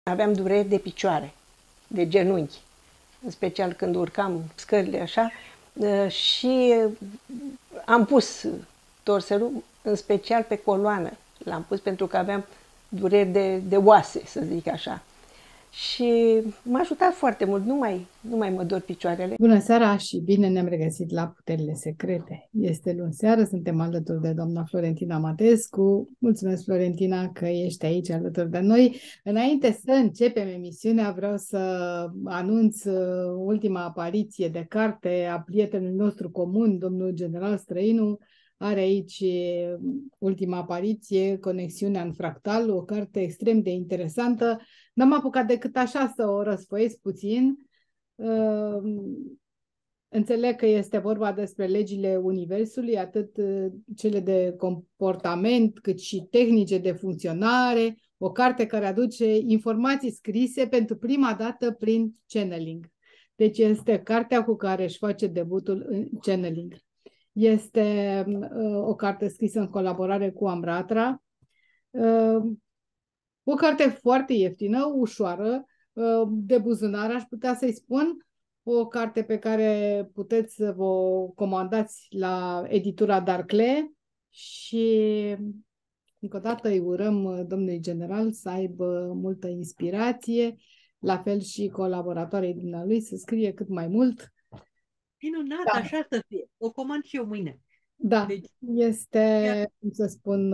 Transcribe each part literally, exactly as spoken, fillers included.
Aveam dureri de picioare, de genunchi, în special când urcam scările așa, și am pus torselul, în special pe coloană. L-am pus pentru că aveam dureri de, de oase, să zic așa. Și m-a ajutat foarte mult, nu mai, nu mai mă dor picioarele. Bună seara și bine ne-am regăsit la Puterile Secrete. Este luni seară, suntem alături de doamna Florentina Matescu. Mulțumesc, Florentina, că ești aici alături de noi. Înainte să începem emisiunea, vreau să anunț uh, ultima apariție de carte a prietenului nostru comun, domnul general Străinu. Are aici uh, ultima apariție, Conexiunea în fractal, o carte extrem de interesantă. N-am apucat decât așa să o răsfoiesc puțin. Uh, Înțeleg că este vorba despre legile Universului, atât uh, cele de comportament, cât și tehnice de funcționare, o carte care aduce informații scrise pentru prima dată prin channeling. Deci este cartea cu care își face debutul în channeling. Este uh, o carte scrisă în colaborare cu Amratra, uh, o carte foarte ieftină, ușoară, de buzunar, aș putea să-i spun, o carte pe care puteți să vă comandați la editura Darcle și încă o dată îi urăm domnului general să aibă multă inspirație, la fel și colaboratorii dumnealui să scrie cât mai mult. Minunat, Da. așa să fie. O comand și eu mâine. Da, Deci, este, cum să spun,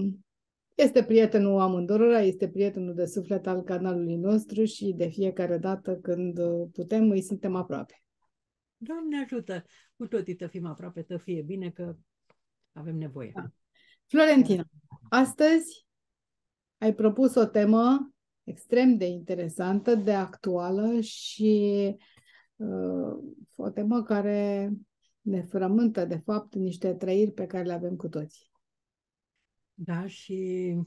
este prietenul amândurora, este prietenul de suflet al canalului nostru și de fiecare dată când putem îi suntem aproape. Doamne ajută, cu toții să fim aproape, să fie bine, că avem nevoie. Da. Florentina, astăzi ai propus o temă extrem de interesantă, de actuală și uh, o temă care ne frământă, de fapt, niște trăiri pe care le avem cu toții. Da, și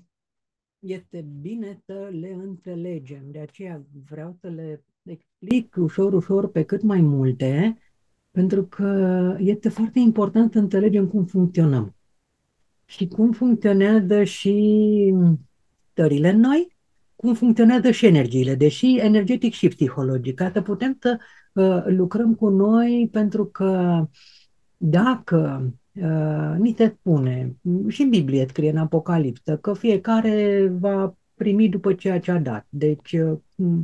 este bine să le înțelegem. De aceea vreau să le explic ușor, ușor pe cât mai multe, pentru că este foarte important să înțelegem cum funcționăm. Și cum funcționează și stările noi, cum funcționează și energiile, deși energetic și psihologic, ca să putem să uh, lucrăm cu noi, pentru că dacă uh, ni se spune, și în Biblie scrie în Apocalipsă, că fiecare va primi după ceea ce a dat. Deci, uh,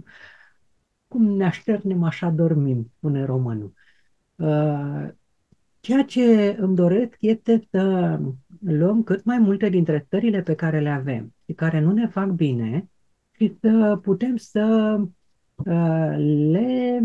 cum ne așternem, așa dormim, spune românul. Uh, Ceea ce îmi doresc este să luăm cât mai multe dintre stările pe care le avem și care nu ne fac bine și să putem să uh, le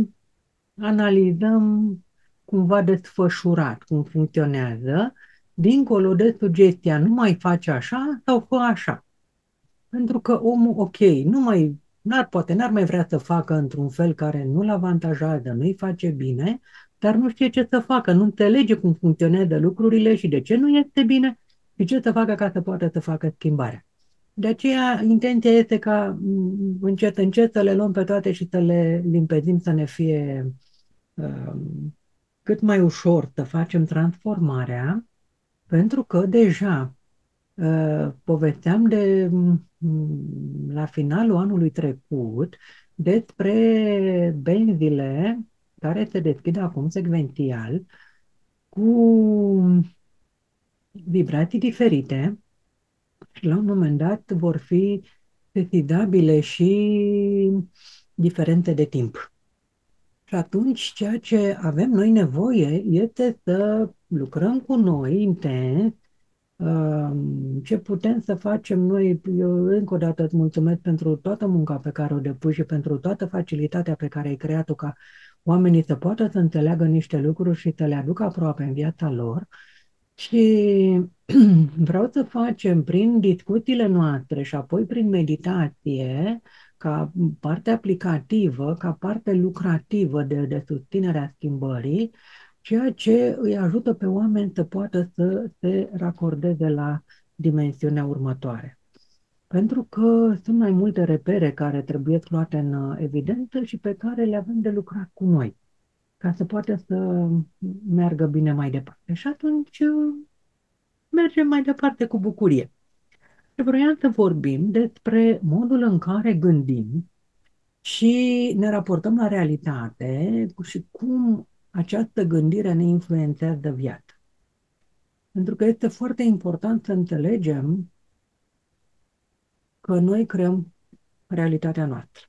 analizăm cumva desfășurat, cum funcționează, dincolo de sugestia, nu mai face așa sau fă așa. Pentru că omul, ok, nu mai, n-ar, poate n-ar mai vrea să facă într-un fel care nu-l avantajează, nu-i face bine, dar nu știe ce să facă, nu înțelege cum funcționează lucrurile și de ce nu este bine și ce să facă ca să poată să facă schimbarea. De aceea, intenția este ca m, încet, încet să le luăm pe toate și să le limpezim, să ne fie uh, cât mai ușor să facem transformarea, pentru că deja Uh, povesteam de mm, la finalul anului trecut despre benzile care se deschid acum secvențial cu vibrații diferite și la un moment dat vor fi sesizabile și diferente de timp. Și atunci ceea ce avem noi nevoie este să lucrăm cu noi intens. Ce putem să facem noi? Eu încă o dată îți mulțumesc pentru toată munca pe care o depui și pentru toată facilitatea pe care ai creat-o ca oamenii să poată să înțeleagă niște lucruri și să le aducă aproape în viața lor. Și vreau să facem prin discuțiile noastre și apoi prin meditație, ca parte aplicativă, ca parte lucrativă de, de susținerea schimbării, ceea ce îi ajută pe oameni să poată să se racordeze la dimensiunea următoare. Pentru că sunt mai multe repere care trebuie luate în evidență și pe care le avem de lucrat cu noi, ca să poată să meargă bine mai departe. Și atunci mergem mai departe cu bucurie. Și vroiam să vorbim despre modul în care gândim și ne raportăm la realitate și cum această gândire ne influențează viața. Pentru că este foarte important să înțelegem că noi creăm realitatea noastră.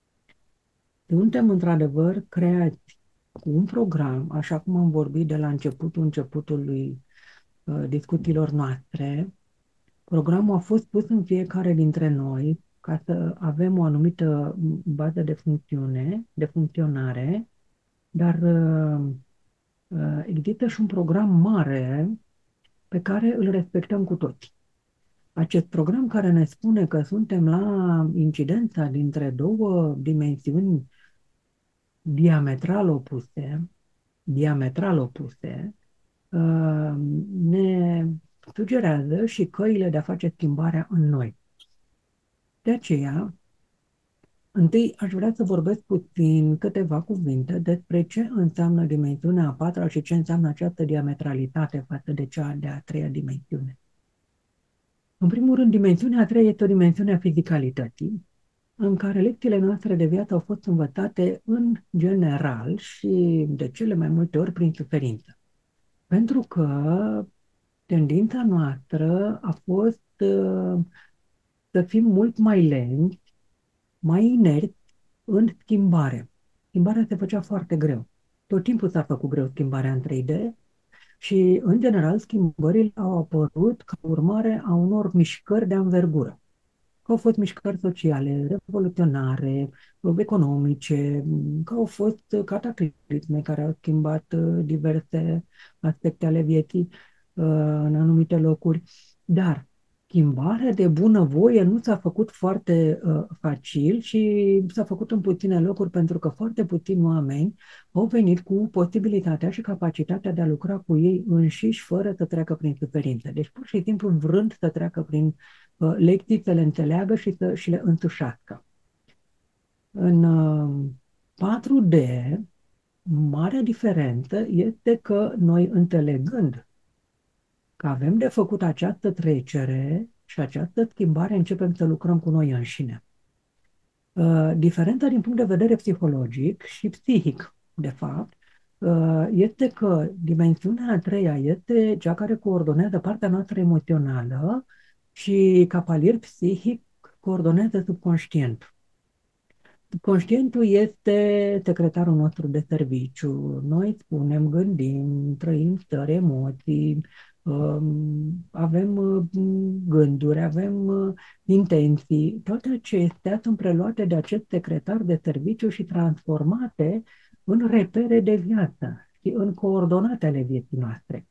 Suntem într-adevăr creați cu un program, așa cum am vorbit de la începutul începutului uh, discuțiilor noastre. Programul a fost pus în fiecare dintre noi ca să avem o anumită bază de funcțiune, de funcționare, dar uh, uh, există și un program mare pe care îl respectăm cu toți. Acest program care ne spune că suntem la incidența dintre două dimensiuni diametral opuse, diametral opuse, uh, ne sugerează și căile de a face schimbarea în noi. De aceea, întâi aș vrea să vorbesc puțin câteva cuvinte despre ce înseamnă dimensiunea a patra și ce înseamnă această diametralitate față de cea de a treia dimensiune. În primul rând, dimensiunea a treia este o dimensiune a fizicalității, în care lecțiile noastre de viață au fost învățate în general și de cele mai multe ori prin suferință. Pentru că tendința noastră a fost uh, să fim mult mai lenți, mai inerți în schimbare. Schimbarea se făcea foarte greu. Tot timpul s-a făcut greu schimbarea în trei D și, în general, schimbările au apărut ca urmare a unor mișcări de anvergură. Că au fost mișcări sociale, revoluționare, economice, că au fost cataclisme care au schimbat diverse aspecte ale vieții în anumite locuri. Dar schimbarea de bunăvoie nu s-a făcut foarte uh, facil și s-a făcut în puține locuri pentru că foarte puțini oameni au venit cu posibilitatea și capacitatea de a lucra cu ei înșiși fără să treacă prin suferință. Deci pur și simplu vrând să treacă prin uh, lecții, să le înțeleagă și să și le însușească. În uh, patru D, marea diferență este că noi, înțelegând că avem de făcut această trecere și această schimbare, începem să lucrăm cu noi înșine. Uh, diferența din punct de vedere psihologic și psihic, de fapt, uh, este că dimensiunea a treia este cea care coordonează partea noastră emoțională și ca palier psihic coordonează subconștientul. Conștientul este secretarul nostru de serviciu. Noi spunem, gândim, trăim stări, emoții, avem gânduri, avem intenții. Toate acestea sunt preluate de acest secretar de serviciu și transformate în repere de viață și în coordonate ale vieții noastre.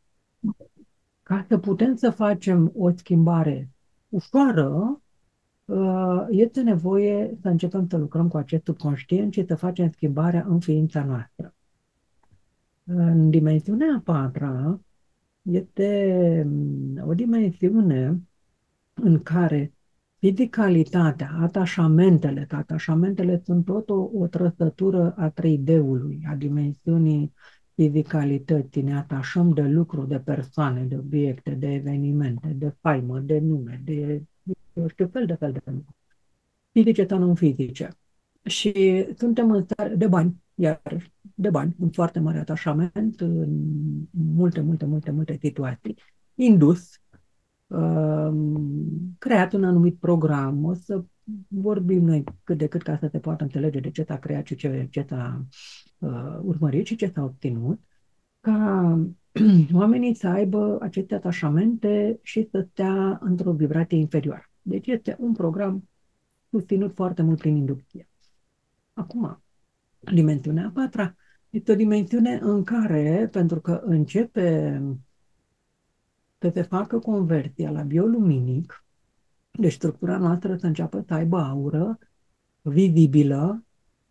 Ca să putem să facem o schimbare ușoară, este nevoie să începem să lucrăm cu acest subconștient și să facem schimbarea în ființa noastră. În dimensiunea a patra este o dimensiune în care fizicalitatea, atașamentele, că atașamentele sunt tot o, o trăsătură a trei D-ului, a dimensiunii fizicalității. Ne atașăm de lucruri, de persoane, de obiecte, de evenimente, de faimă, de nume, de eu știu, fel de fel de lucruri. Fizice sau non-fizice. Și suntem în stare de bani, iar de bani, un foarte mare atașament în multe, multe, multe, multe situații. Indus, uh, creat un anumit program, o să vorbim noi cât de cât ca să se poată înțelege de ce s-a creat și ce, ce s-a uh, urmărit și ce s-a obținut, ca oamenii să aibă aceste atașamente și să stea într-o vibrație inferioară. Deci este un program susținut foarte mult prin inducție. Acum, dimensiunea a patra este o dimensiune în care, pentru că începe să se facă conversia la bioluminic, deci structura noastră să înceapă să aibă aură vizibilă,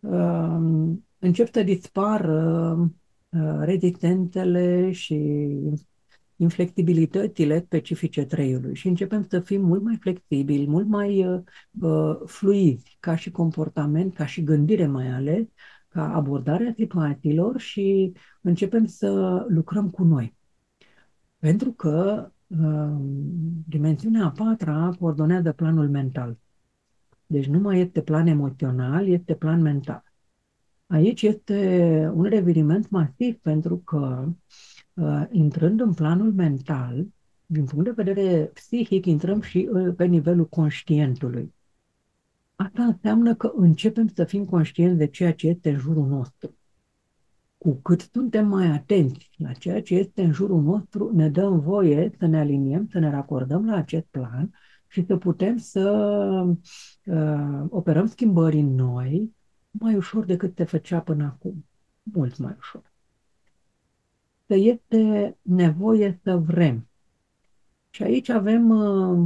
încep să dispară rezistențele și inflexibilitățile specifice treiului și începem să fim mult mai flexibili, mult mai uh, fluizi ca și comportament, ca și gândire mai ales, ca abordarea situațiilor și începem să lucrăm cu noi. Pentru că uh, dimensiunea a patra coordonează planul mental. Deci nu mai este plan emoțional, este plan mental. Aici este un reviriment masiv pentru că, uh, intrând în planul mental, din punct de vedere psihic, intrăm și uh, pe nivelul conștientului. Asta înseamnă că începem să fim conștienți de ceea ce este în jurul nostru. Cu cât suntem mai atenți la ceea ce este în jurul nostru, ne dăm voie să ne aliniem, să ne racordăm la acest plan și să putem să uh, operăm schimbări în noi mai ușor decât se făcea până acum. Mult mai ușor. Să este nevoie să vrem. Și aici avem, uh,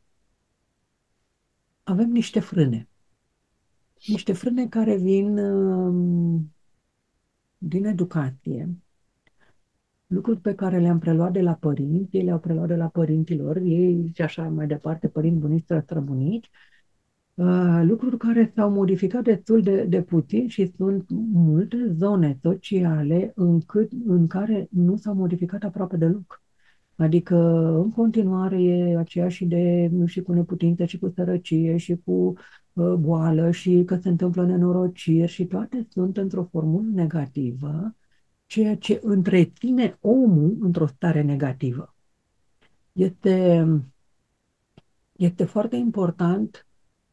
avem niște frâne. Niște frâne care vin uh, din educație, lucruri pe care le-am preluat de la părinți, ei le-au preluat de la părinților, ei și așa mai departe, părinți, bunici, străbunici, uh, lucruri care s-au modificat destul de, de puțin și sunt multe zone sociale încât, în care nu s-au modificat aproape deloc. Adică, în continuare, e aceeași idee și cu neputință, și cu sărăcie, și cu uh, boală, și că se întâmplă nenorociri, și toate sunt într-o formulă negativă, ceea ce întreține omul într-o stare negativă. Este, este foarte important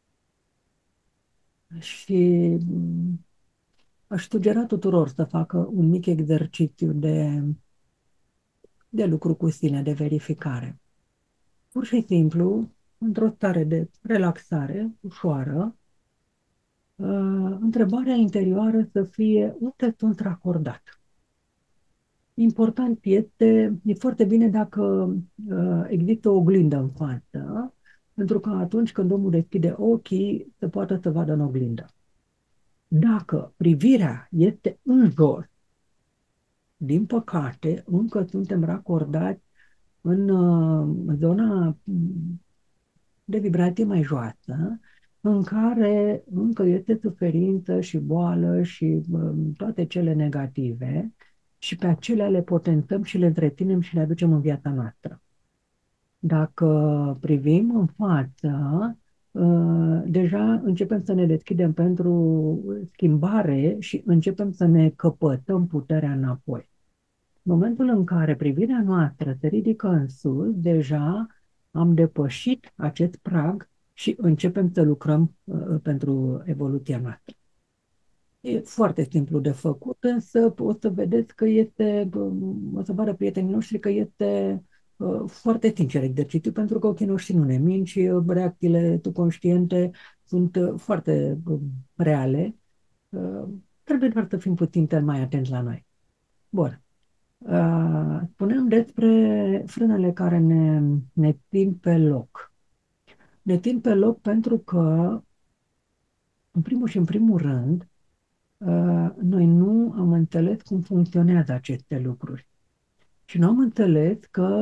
și aș sugera tuturor să facă un mic exercițiu de, de lucru cu sine, de verificare. Pur și simplu, într-o stare de relaxare ușoară, uh, întrebarea interioară să fie: unde sunt racordat? Important este, e foarte bine dacă uh, există o oglindă în față, pentru că atunci când omul deschide ochii, se poate să vadă în oglindă. Dacă privirea este în jos, din păcate, încă suntem racordați în uh, zona de vibrație mai joasă, în care încă este suferință și boală și uh, toate cele negative, și pe acelea le potențăm și le întreținem și le aducem în viața noastră. Dacă privim în față, deja începem să ne deschidem pentru schimbare și începem să ne căpătăm puterea înapoi. În momentul în care privirea noastră se ridică în sus, deja am depășit acest prag și începem să lucrăm pentru evoluția noastră. E foarte simplu de făcut, însă o să vedeți că este, o să vadă prietenii noștri că este uh, foarte sincer exercițiu, pentru că ochii noștri nu ne mint și reacțiile conștiente sunt uh, foarte uh, reale. Uh, trebuie doar să fim puțin mai atenți la noi. Bun. Uh, spuneam despre frânele care ne, ne țin pe loc. Ne țin pe loc pentru că, în primul și în primul rând, noi nu am înțeles cum funcționează aceste lucruri. Și nu am înțeles că,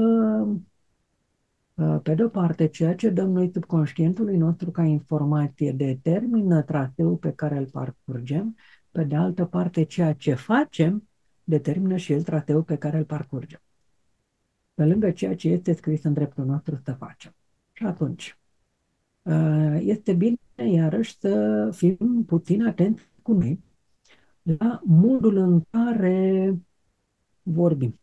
pe de-o parte, ceea ce dăm noi subconștientului nostru ca informație determină traseul pe care îl parcurgem, pe de altă parte, ceea ce facem determină și el traseul pe care îl parcurgem. Pe lângă ceea ce este scris în dreptul nostru să facem. Și atunci, este bine, iarăși, să fim puțin atenți cu noi la modul în care vorbim.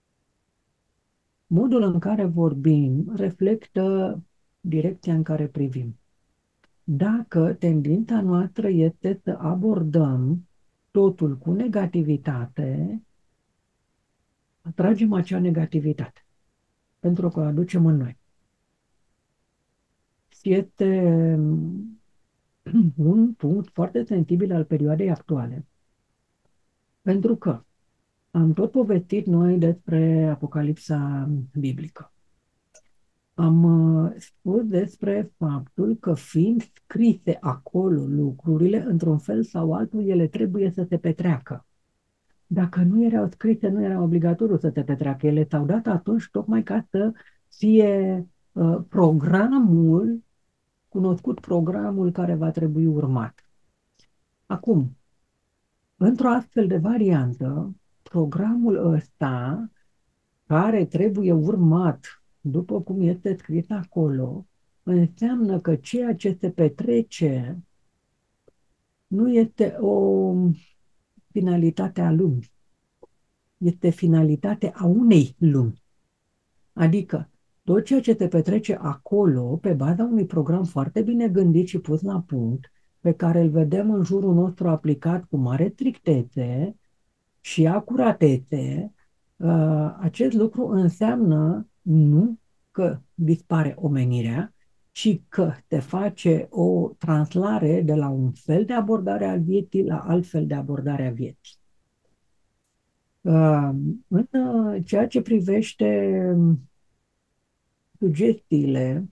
Modul în care vorbim reflectă direcția în care privim. Dacă tendința noastră este să abordăm totul cu negativitate, atragem acea negativitate, pentru că o aducem în noi. Este un punct foarte sensibil al perioadei actuale, pentru că am tot povestit noi despre Apocalipsa biblică. Am uh, spus despre faptul că, fiind scrise acolo lucrurile, într-un fel sau altul, ele trebuie să se petreacă. Dacă nu erau scrise, nu era obligatoriu să se petreacă. Ele s-au dat atunci tocmai ca să fie uh, programul, cunoscut programul care va trebui urmat. Acum, într-o astfel de variantă, programul ăsta, care trebuie urmat după cum este scris acolo, înseamnă că ceea ce se petrece nu este o finalitate a lumii, este finalitatea a unei lumi. Adică tot ceea ce se petrece acolo, pe baza unui program foarte bine gândit și pus la punct, pe care îl vedem în jurul nostru aplicat cu mare strictețe și acuratețe, acest lucru înseamnă nu că dispare omenirea, ci că te face o translare de la un fel de abordare a vieții la alt fel de abordare a vieții. În ceea ce privește sugestiile,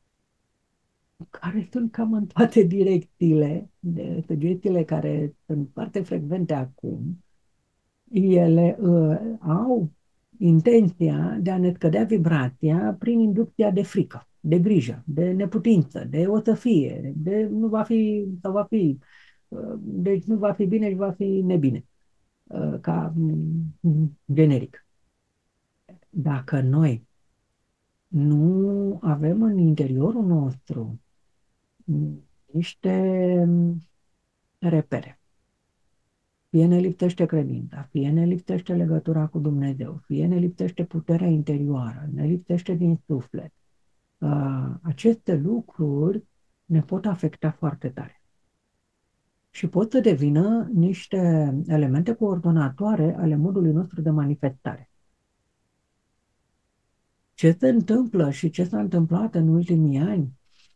care sunt cam în toate direcțiile, de sugestiile care sunt foarte frecvente acum, ele uh, au intenția de a ne scădea vibrația prin inducția de frică, de grijă, de neputință, de o să fie, de nu va fi sau va fi, uh, deci nu va fi bine și va fi nebine, uh, ca um, generic. Dacă noi nu avem în interiorul nostru niște repere, fie ne lipsește credința, fie ne lipsește legătura cu Dumnezeu, fie ne lipsește puterea interioară, ne lipsește din suflet, aceste lucruri ne pot afecta foarte tare și pot să devină niște elemente coordonatoare ale modului nostru de manifestare. Ce se întâmplă și ce s-a întâmplat în ultimii ani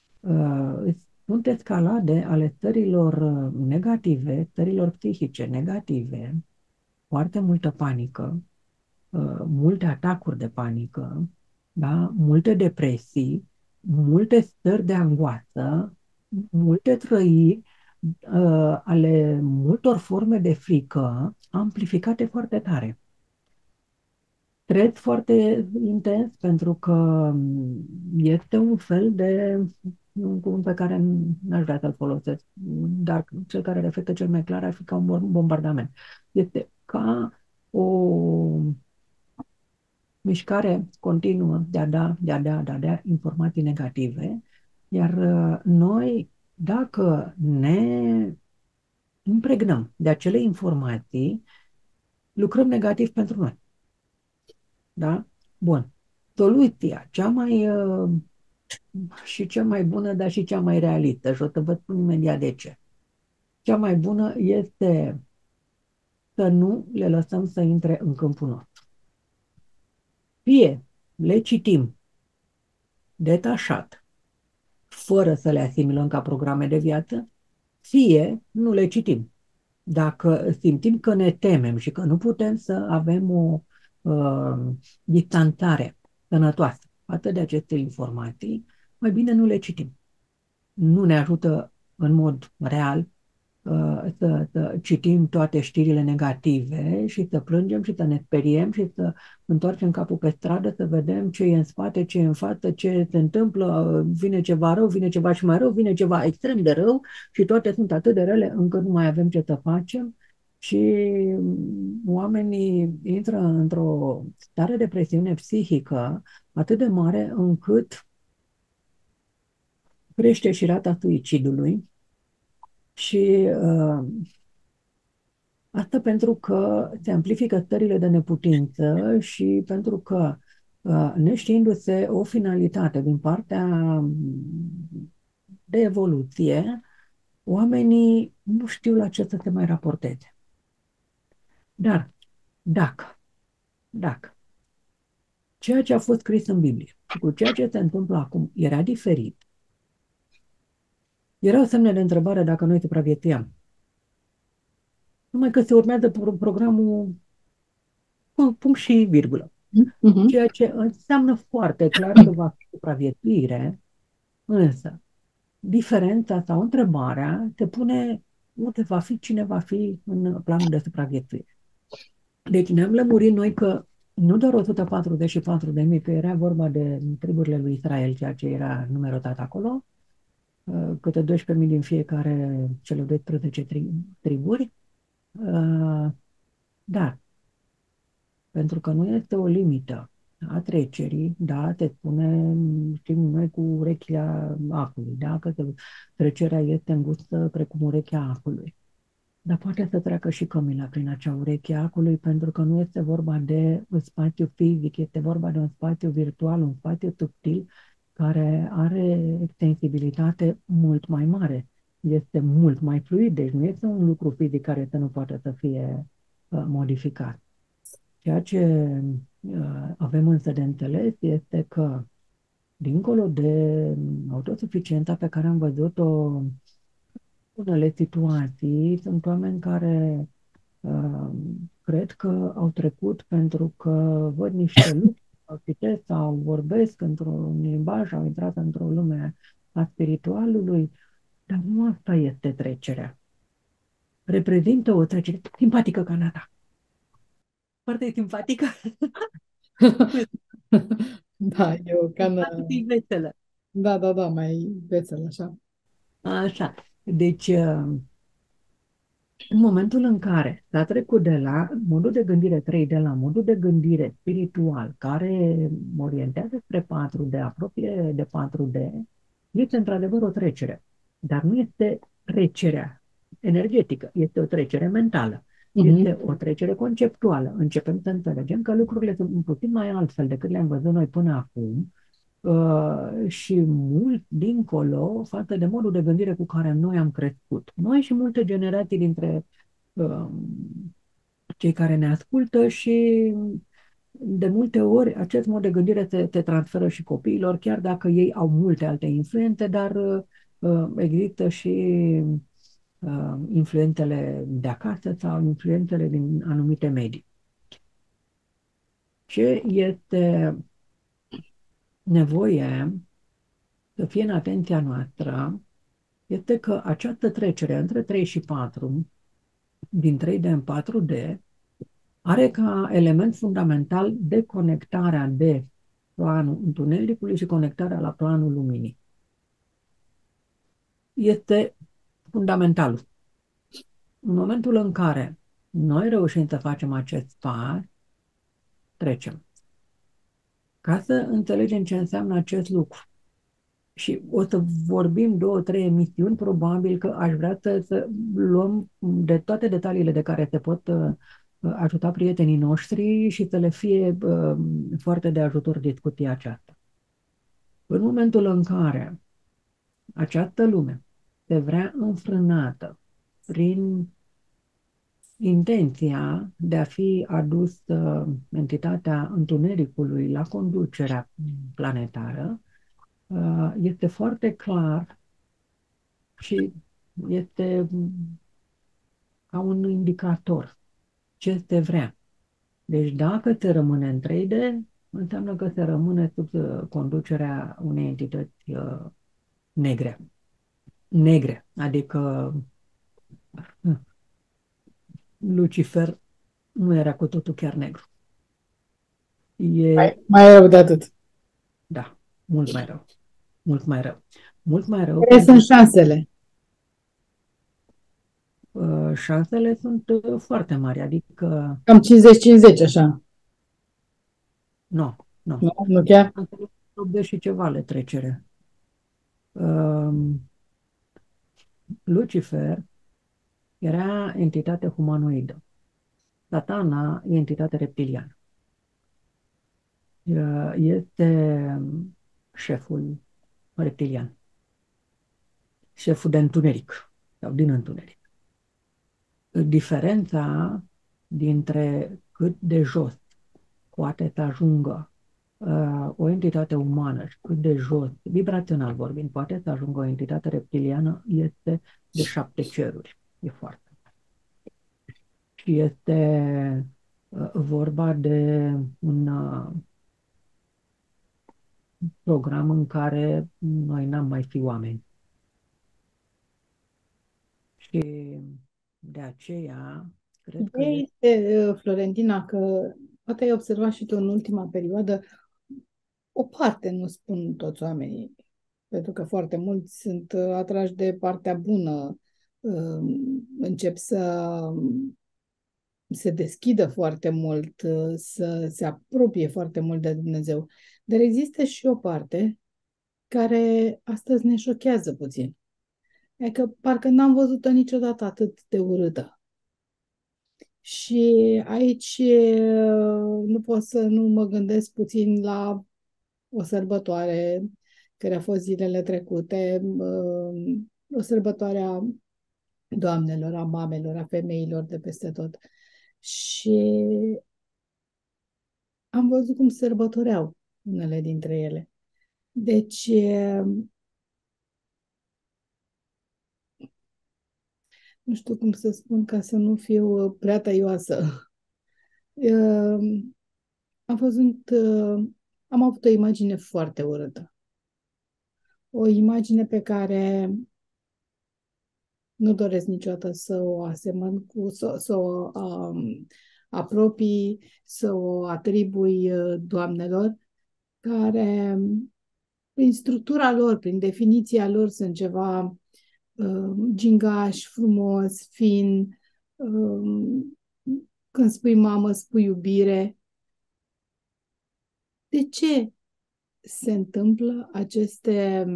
sunt escalade ale stărilor negative, stărilor psihice negative, foarte multă panică, multe atacuri de panică, da? Multe depresii, multe stări de angoasă, multe trăiri uh, ale multor forme de frică amplificate foarte tare. Stres foarte intens pentru că este un fel de un cuvânt pe care n-aș vrea să-l folosesc, dar cel care reflectă cel mai clar ar fi ca un bombardament. Este ca o mișcare continuă de a da, de a da, de a da informații negative, iar noi, dacă ne impregnăm de acele informații, lucrăm negativ pentru noi. Da? Bun. Soluția cea mai uh, și cea mai bună, dar și cea mai realistă, și o să vă spun imediat de ce. Cea mai bună este să nu le lăsăm să intre în câmpul nostru. Fie le citim detașat, fără să le asimilăm ca programe de viață, fie nu le citim. Dacă simțim că ne temem și că nu putem să avem o uh, distanțare sănătoasă față de aceste informații, mai bine nu le citim. Nu ne ajută în mod real uh, să, să citim toate știrile negative și să plângem și să ne speriem și să întoarcem capul pe stradă să vedem ce e în spate, ce e în față, ce se întâmplă, vine ceva rău, vine ceva și mai rău, vine ceva extrem de rău și toate sunt atât de rele încât nu mai avem ce să facem și oamenii intră într-o stare de presiune psihică atât de mare încât crește și rata suicidului și uh, asta pentru că se amplifică stările de neputință și pentru că uh, neștiindu-se o finalitate din partea de evoluție, oamenii nu știu la ce să se mai raporteze. Dar dacă, dacă ceea ce a fost scris în Biblie și cu ceea ce se întâmplă acum era diferit, erau semne de întrebare dacă noi supraviețuiam. Numai că se urmează programul punct și virgulă. Uh-huh. Ceea ce înseamnă foarte clar că va fi supraviețuire, însă diferența sau întrebarea se pune unde va fi, cine va fi în planul de supraviețuire. Deci ne-am lămurit noi că nu doar o sută patruzeci și patru de mii, că era vorba de triburile lui Israel, ceea ce era numerotat acolo, câte doisprezece mii din fiecare cele doisprezece triburi, dar pentru că nu este o limită a trecerii, da, te spune, știm noi, cu urechea acului, da, că te- trecerea este îngustă precum urechea acului. Dar poate să treacă și cămila prin acea ureche a acului, pentru că nu este vorba de un spațiu fizic, este vorba de un spațiu virtual, un spațiu subtil, care are extensibilitate mult mai mare. Este mult mai fluid, deci nu este un lucru fizic care să nu poate să fie uh, modificat. Ceea ce uh, avem însă de înțeles este că, dincolo de autosuficiența pe care am văzut-o unele situații, sunt oameni care uh, cred că au trecut pentru că văd niște lucruri, sau citesc sau vorbesc într-un limbaj, au intrat într-o lume a spiritualului, dar nu asta este trecerea. Reprezintă o trecere simpatică ca Nata. Foarte simpatică. Da, eu can... Simpatică veselă. Da, da, da, mai vesel, așa. Așa. Deci, uh, în momentul în care s-a trecut de la modul de gândire trei D la modul de gândire spiritual, care orientează spre patru D, apropie de patru D, este într-adevăr o trecere. Dar nu este trecerea energetică, este o trecere mentală. Este o trecere conceptuală. Începem să înțelegem că lucrurile sunt puțin mai altfel decât le-am văzut noi până acum uh, și mult dincolo față de modul de gândire cu care noi am crescut. Noi și multe generații dintre uh, cei care ne ascultă și de multe ori acest mod de gândire te, te transferă și copiilor, chiar dacă ei au multe alte influențe, dar uh, există și uh, influențele de acasă sau influențele din anumite medii. Ce este nevoie să fie în atenția noastră este că această trecere între trei și patru, din trei D în patru D, are ca element fundamental deconectarea de planul întunericului și conectarea la planul luminii. Este fundamental. În momentul în care noi reușim să facem acest pas, trecem. Ca să înțelegem ce înseamnă acest lucru, și o să vorbim două, trei emisiuni, probabil că aș vrea să, să luăm de toate detaliile de care se pot uh, ajuta prietenii noștri și să le fie uh, foarte de ajutor discuția aceasta. În momentul în care această lume se vrea înfrânată prin intenția de a fi adus uh, entitatea întunericului la conducerea planetară, uh, este foarte clar și este ca un indicator ce se vrea. Deci dacă se rămâne în trei D, înseamnă că se rămâne sub uh, conducerea unei entități uh, negre. Negre, adică uh, Lucifer nu era cu totul chiar negru. E, Mai, mai rău de atât. da, mult mai rău. Mult mai rău. Mult mai rău. Care sunt șansele? Uh, șansele sunt uh, foarte mari, adică Cam cincizeci cincizeci, așa. nu, nu. Nu, nu chiar? optzeci și ceva le trecere. Uh, Lucifer era entitate humanoidă. Satana e entitate reptiliană. Uh, este șeful reptilian. Șeful de întuneric sau din întuneric. Diferența dintre cât de jos poate să ajungă uh, o entitate umană și cât de jos, vibrațional vorbind, poate să ajungă o entitate reptiliană este de șapte ceruri. E foarte mare. Și este uh, vorba de un uh, program în care noi n-am mai fi oameni. Și de aceea cred că Ideea este, uh, Florentina, că poate ai observat și tu în ultima perioadă, o parte, nu spun toți oamenii, pentru că foarte mulți sunt uh, atrași de partea bună, uh, încep să se deschidă foarte mult, să se apropie foarte mult de Dumnezeu. Dar există și o parte care astăzi ne șochează puțin. Adică parcă n-am văzut-o niciodată atât de urâtă. Și aici nu pot să nu mă gândesc puțin la o sărbătoare care a fost zilele trecute, o sărbătoare a doamnelor, a mamelor, a femeilor de peste tot. Și am văzut cum sărbătoreau unele dintre ele. Deci, nu știu cum să spun ca să nu fiu prea tăioasă. Am văzut, am avut o imagine foarte urâtă. O imagine pe care nu doresc niciodată să o asemăn cu, să, să o um, apropii, să o atribui doamnelor, care prin structura lor, prin definiția lor sunt ceva uh, gingaș, frumos, fin. Uh, când spui mamă, spui iubire. De ce se întâmplă aceste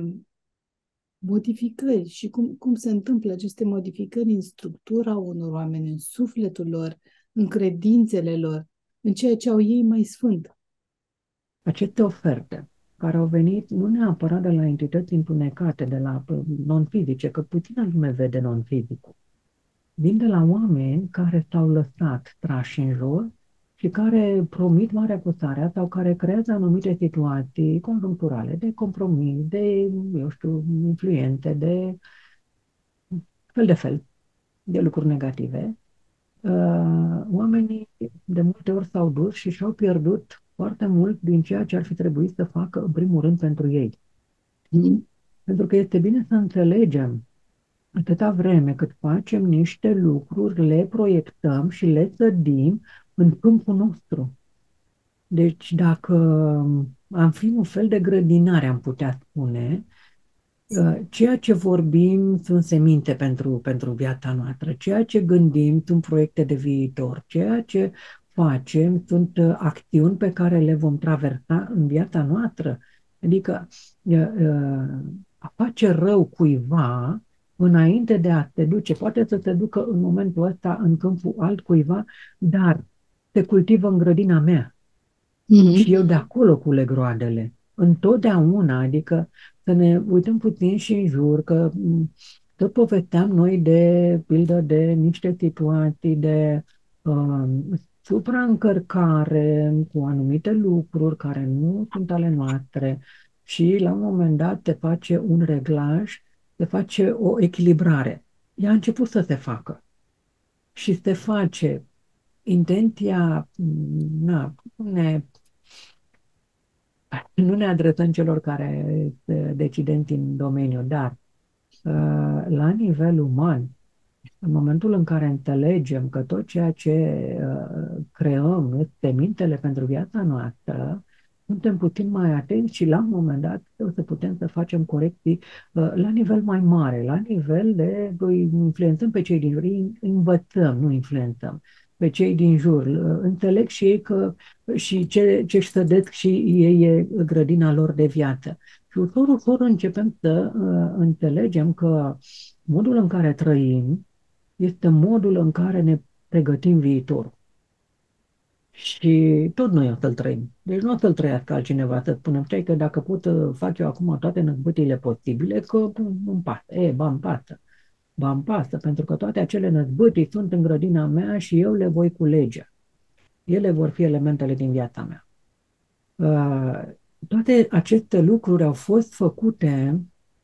modificări și cum, cum se întâmplă aceste modificări în structura unor oameni, în sufletul lor, în credințele lor, în ceea ce au ei mai sfânt? Aceste oferte care au venit nu neapărat de la entități întunecate, de la non-fizice, că puțină lume vede non-fizicul. Vin de la oameni care s-au lăsat trași în jur și care promit marea cu sarea sau care creează anumite situații conjuncturale de compromis, de, eu știu, influențe, de fel de fel de lucruri negative. Uh, oamenii de multe ori s-au dus și și-au pierdut foarte mult din ceea ce ar fi trebuit să facă în primul rând pentru ei. Mm. Pentru că este bine să înțelegem atâta vreme cât facem niște lucruri, le proiectăm și le sădim în câmpul nostru. Deci dacă am fi un fel de grădinare, am putea spune, ceea ce vorbim sunt seminte pentru, pentru viața noastră, ceea ce gândim sunt proiecte de viitor, ceea ce facem sunt acțiuni pe care le vom traversa în viața noastră. Adică a face rău cuiva înainte de a te duce, poate să te ducă în momentul ăsta în câmpul altcuiva, dar se cultivă în grădina mea. Mm-hmm. Și eu de acolo culeg roadele. Întotdeauna, adică să ne uităm puțin și în jur, că tot povesteam noi de pildă de niște situații de uh, supraîncărcare cu anumite lucruri care nu sunt ale noastre și la un moment dat te face un reglaj, te face o echilibrare. Ea a început să se facă și se face. Intenția, na, ne Nu ne adresăm celor care sunt decidenți în domeniu, dar la nivel uman, în momentul în care înțelegem că tot ceea ce creăm este mintele pentru viața noastră, suntem puțin mai atenți și la un moment dat o să putem să facem corecții la nivel mai mare, la nivel de influențăm pe cei din jur, învățăm, nu influențăm pe cei din jur. Înțeleg și ei că și ce ce-și sădesc și ei e grădina lor de viață. Și ușor, ușor începem să uh, înțelegem că modul în care trăim este modul în care ne pregătim viitorul. Și tot noi o să-l trăim. Deci nu o să-l trăiască altcineva, să spunem, știi că dacă pot fac eu acum toate năzbâtiile posibile, că îmi pasă. E, ba, îmi pasă. Ba, îmi pasă, pentru că toate acele năzbâtii sunt în grădina mea și eu le voi culege. Ele vor fi elementele din viața mea. Uh, toate aceste lucruri au fost făcute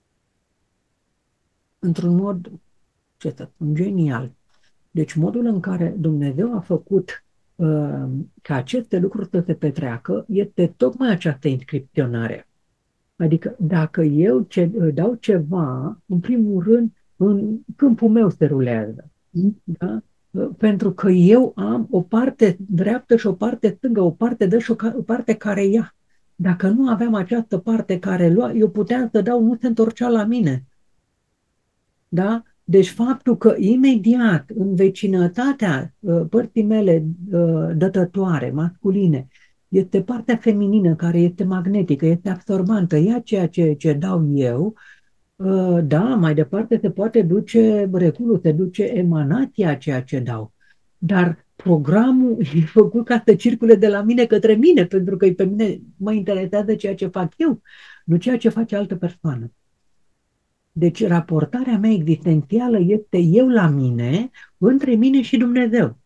într-un mod, ce să spun, genial. Deci modul în care Dumnezeu a făcut uh, ca aceste lucruri să se petreacă este tocmai această inscripționare. Adică dacă eu ce, dau ceva, în primul rând, în câmpul meu se rulează. Da? Pentru că eu am o parte dreaptă și o parte stângă, o parte dă și o, o parte care ia. Dacă nu aveam această parte care lua, eu puteam să dau, nu se întorcea la mine. Da? Deci faptul că imediat în vecinătatea părții mele dătătoare, masculine, este partea feminină care este magnetică, este absorbantă, ea ceea ce, ce dau eu, da, mai departe se poate duce reculul, se duce emanația ceea ce dau. Dar programul e făcut ca să circule de la mine către mine, pentru că pe mine mă interesează ceea ce fac eu, nu ceea ce face altă persoană. Deci raportarea mea existențială este eu la mine, între mine și Dumnezeu.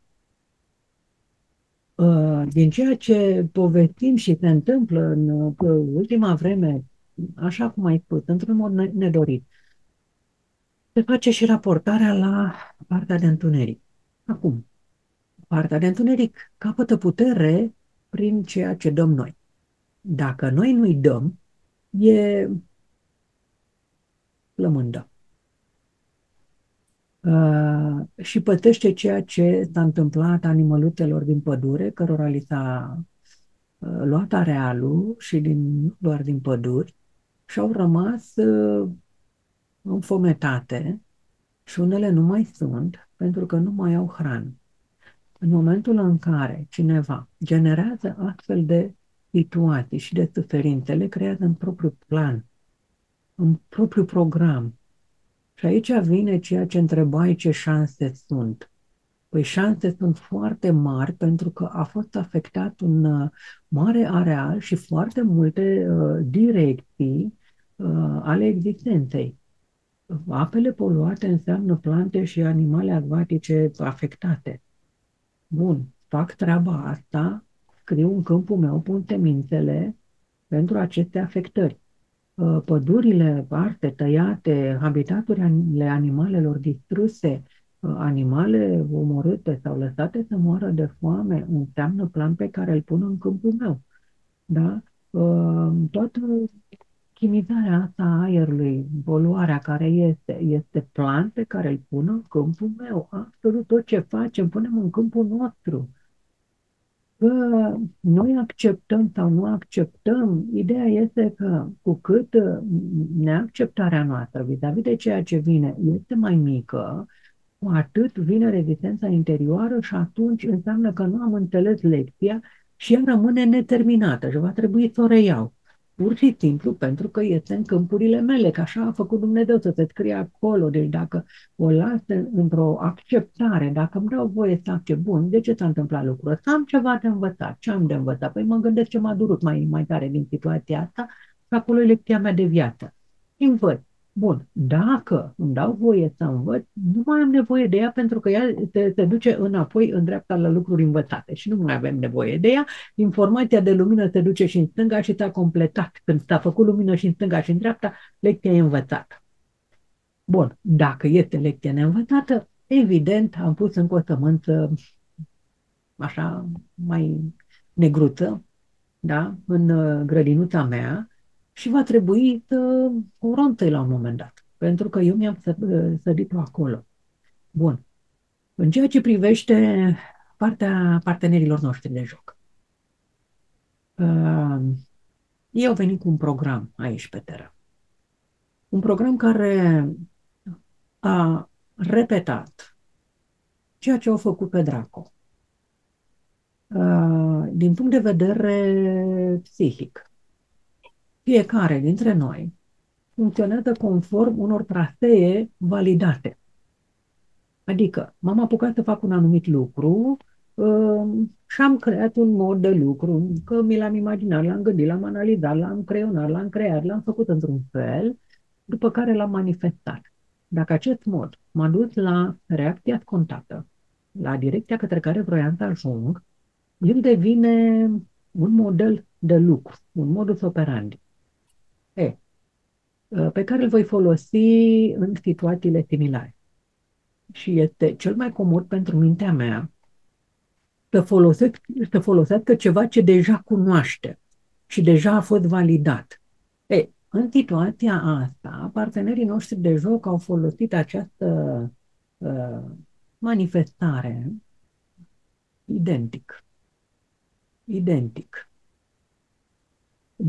Din ceea ce povestim și se întâmplă în ultima vreme, așa cum ai spus, într-un mod nedorit, se face și raportarea la partea de întuneric. Acum, partea de întuneric capătă putere prin ceea ce dăm noi. Dacă noi nu-i dăm, e plămândă. Uh, și pătește ceea ce s-a întâmplat animălutelor din pădure, cărora li s-a uh, luat arealul și din, nu doar din păduri, și au rămas uh, înfometate și unele nu mai sunt pentru că nu mai au hrană. În momentul în care cineva generează astfel de situații și de suferințe, le creează în propriul plan, în propriul program. Și aici vine ceea ce întrebai, ce șanse sunt. Păi șanse sunt foarte mari pentru că a fost afectat un uh, mare areal și foarte multe uh, direcții uh, ale existenței. Apele poluate înseamnă plante și animale acvatice afectate. Bun, fac treaba asta, scriu în câmpul meu, pun semințele pentru aceste afectări. Pădurile arte, tăiate, habitaturile animalelor distruse, animale omorâte sau lăsate să moară de foame, înseamnă plan pe care îl pun în câmpul meu. Da? Toată chimizarea asta a aerului, poluarea care este, este plan pe care îl pun în câmpul meu. Absolut tot ce facem, punem în câmpul nostru. Că noi acceptăm sau nu acceptăm, ideea este că cu cât neacceptarea noastră vis-a-vis de ceea ce vine este mai mică, cu atât vine rezistența interioară și atunci înseamnă că nu am înțeles lecția și ea rămâne neterminată și va trebui să o reiau. Pur și simplu pentru că este în câmpurile mele, că așa a făcut Dumnezeu să se scrie acolo. Deci dacă o las într-o acceptare, dacă îmi dau voie să accept, bun, de ce s-a întâmplat lucrul ăsta? Am ceva de învățat. Ce am de învățat? Păi mă gândesc ce m-a durut mai, mai tare din situația asta și acolo e lecția mea de viață. Învăț. Bun, dacă îmi dau voie să învăț, nu mai am nevoie de ea pentru că ea se, se duce înapoi în dreapta la lucruri învățate și nu mai avem nevoie de ea. Informația de lumină se duce și în stânga și s-a completat. Când s-a făcut lumină și în stânga și în dreapta, lecția e învățată. Bun, dacă este lecția neînvățată, evident am pus încă o sămânță așa mai negruță, da, în grădinuța mea, și va trebui să o rontăi la un moment dat, pentru că eu mi-am sădit-o acolo. Bun. În ceea ce privește partea partenerilor noștri de joc, uh, ei au venit cu un program aici pe teren. Un program care a repetat ceea ce au făcut pe Draco. Uh, din punct de vedere psihic, fiecare dintre noi funcționează conform unor trasee validate. Adică m-am apucat să fac un anumit lucru uh, și am creat un mod de lucru, că mi l-am imaginat, l-am gândit, l-am analizat, l-am creionat, l-am creat, l-am făcut într-un fel, după care l-am manifestat. Dacă acest mod m-a dus la reacția scontată, la direcția către care vroiam să ajung, el devine un model de lucru, un modus operandi. E, pe care îl voi folosi în situațiile similare. Și este cel mai comod pentru mintea mea să, folosesc, să folosească ceva ce deja cunoaște și deja a fost validat. E, în situația asta, partenerii noștri de joc au folosit această uh, manifestare identic. Identic.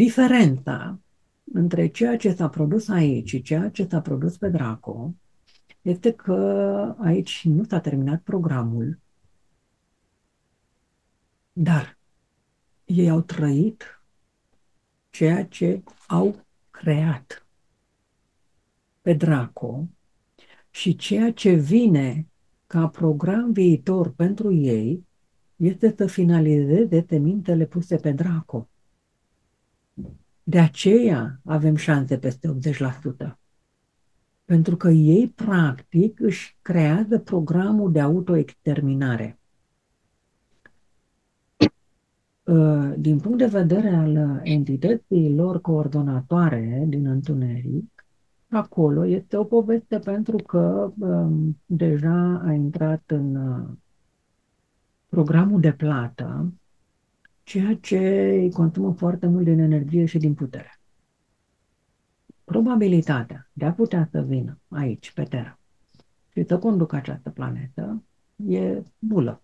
Diferența între ceea ce s-a produs aici și ceea ce s-a produs pe Draco este că aici nu s-a terminat programul, dar ei au trăit ceea ce au creat pe Draco și ceea ce vine ca program viitor pentru ei este să finalizeze temintele puse pe Draco. De aceea avem șanse peste optzeci la sută. Pentru că ei, practic, își creează programul de autoexterminare. Din punct de vedere al entității lor coordonatoare din întuneric, acolo este o poveste pentru că um, deja a intrat în uh, programul de plată, ceea ce îi consumă foarte mult din energie și din putere. Probabilitatea de a putea să vină aici, pe Terra, și să conducă această planetă e nulă.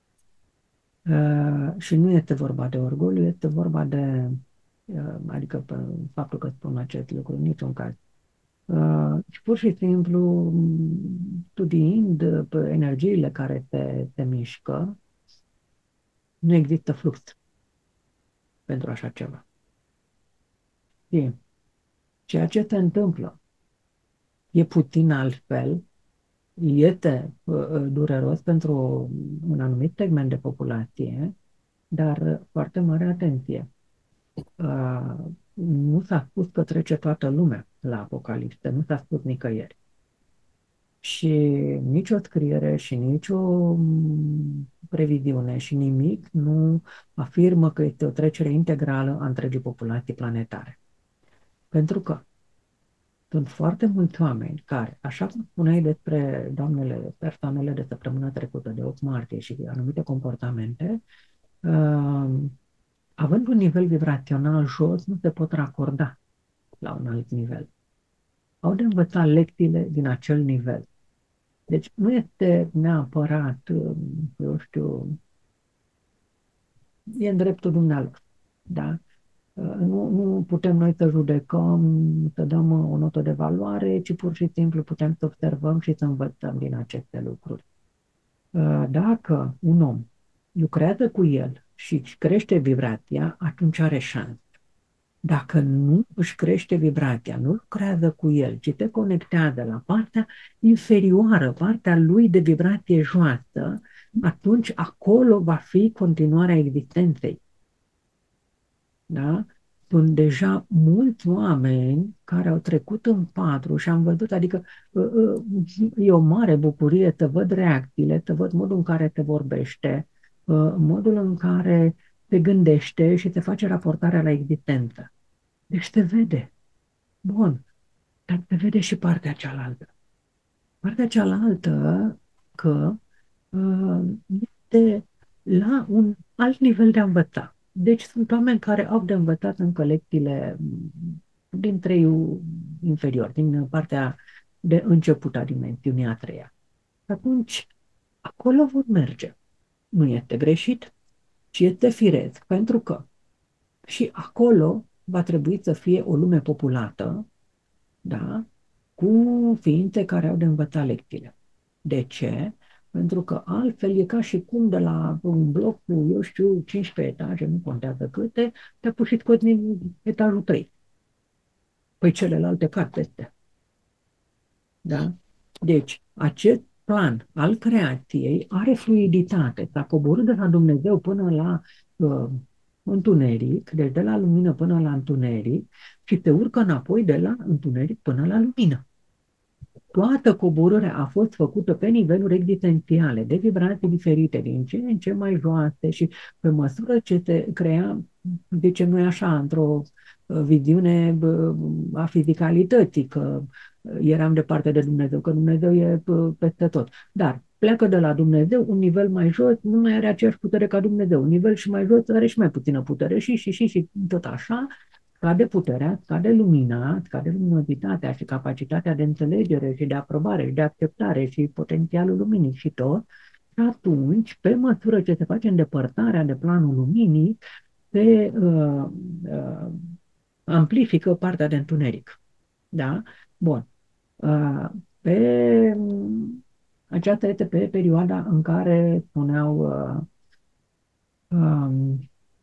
Uh, și nu este vorba de orgoliu, este vorba de, uh, adică pe faptul că spun acest lucru, în niciun caz. Uh, și pur și simplu, studiind pe energiile care te, te mișcă, nu există flux pentru așa ceva. Și ceea ce se întâmplă e puțin altfel, este uh, dureros pentru un anumit segment de populație, dar foarte mare atenție. Uh, nu s-a spus că trece toată lumea la apocalipsă, nu s-a spus nicăieri. Și nicio scriere și nicio previziune și nimic nu afirmă că este o trecere integrală a întregii populații planetare. Pentru că sunt foarte mulți oameni care, așa cum spuneai despre doamnele, persoanele de săptămâna trecută, de opt martie și anumite comportamente, uh, având un nivel vibrațional jos, nu se pot racorda la un alt nivel. Au de învățat lecțiile din acel nivel. Deci nu este neapărat, eu știu, e în dreptul dumnealor, da? Nu, nu putem noi să judecăm, să dăm o notă de valoare, ci pur și simplu putem să observăm și să învățăm din aceste lucruri. Dacă un om lucrează cu el și crește vibrația, atunci are șanse. Dacă nu își crește vibrația, nu lucrează cu el, ci te conectează la partea inferioară, partea lui de vibrație joasă, atunci acolo va fi continuarea existenței. Da? Sunt deja mulți oameni care au trecut în patru și am văzut, adică e o mare bucurie să văd reacțiile, să văd modul în care te vorbește, modul în care te gândește și te face raportarea la existență. Deci te vede. Bun. Dar te vede și partea cealaltă. Partea cealaltă că uh, este la un alt nivel de a învăța. Deci sunt oameni care au de învățat încă lecțiile din treiul inferior, din partea de început a dimensiunii a treia. Atunci, acolo vor merge. Nu este greșit, ci este firesc, pentru că și acolo va trebui să fie o lume populată, da, cu ființe care au de învățat lecțiile. De ce? Pentru că altfel e ca și cum de la un bloc cu, eu știu, cincisprezece etaje, nu contează câte, te-a pus și scoți din etajul trei. Păi celelalte cad peste. Da? Deci, acest plan al creației are fluiditate. S-a coborât de la Dumnezeu până la uh, întuneric, deci de la lumină până la întuneric și te urcă înapoi de la întuneric până la lumină. Toată coborârea a fost făcută pe niveluri existențiale, de vibrații diferite, din ce în ce mai joase și pe măsură ce se crea, de ce nu e așa, într-o viziune a fizicalității, că eram departe de Dumnezeu, că Dumnezeu e peste tot. Dar pleacă de la Dumnezeu, un nivel mai jos nu mai are aceeași putere ca Dumnezeu, un nivel și mai jos are și mai puțină putere și și și și tot așa, scade puterea, scade lumina, scade luminozitatea și capacitatea de înțelegere și de aprobare și de acceptare și potențialul luminii și tot. Și atunci, pe măsură ce se face îndepărtarea de planul luminii, se uh, uh, amplifică partea de întuneric. Da? Bun. Uh, pe, aceasta este pe perioada în care spuneau uh, um,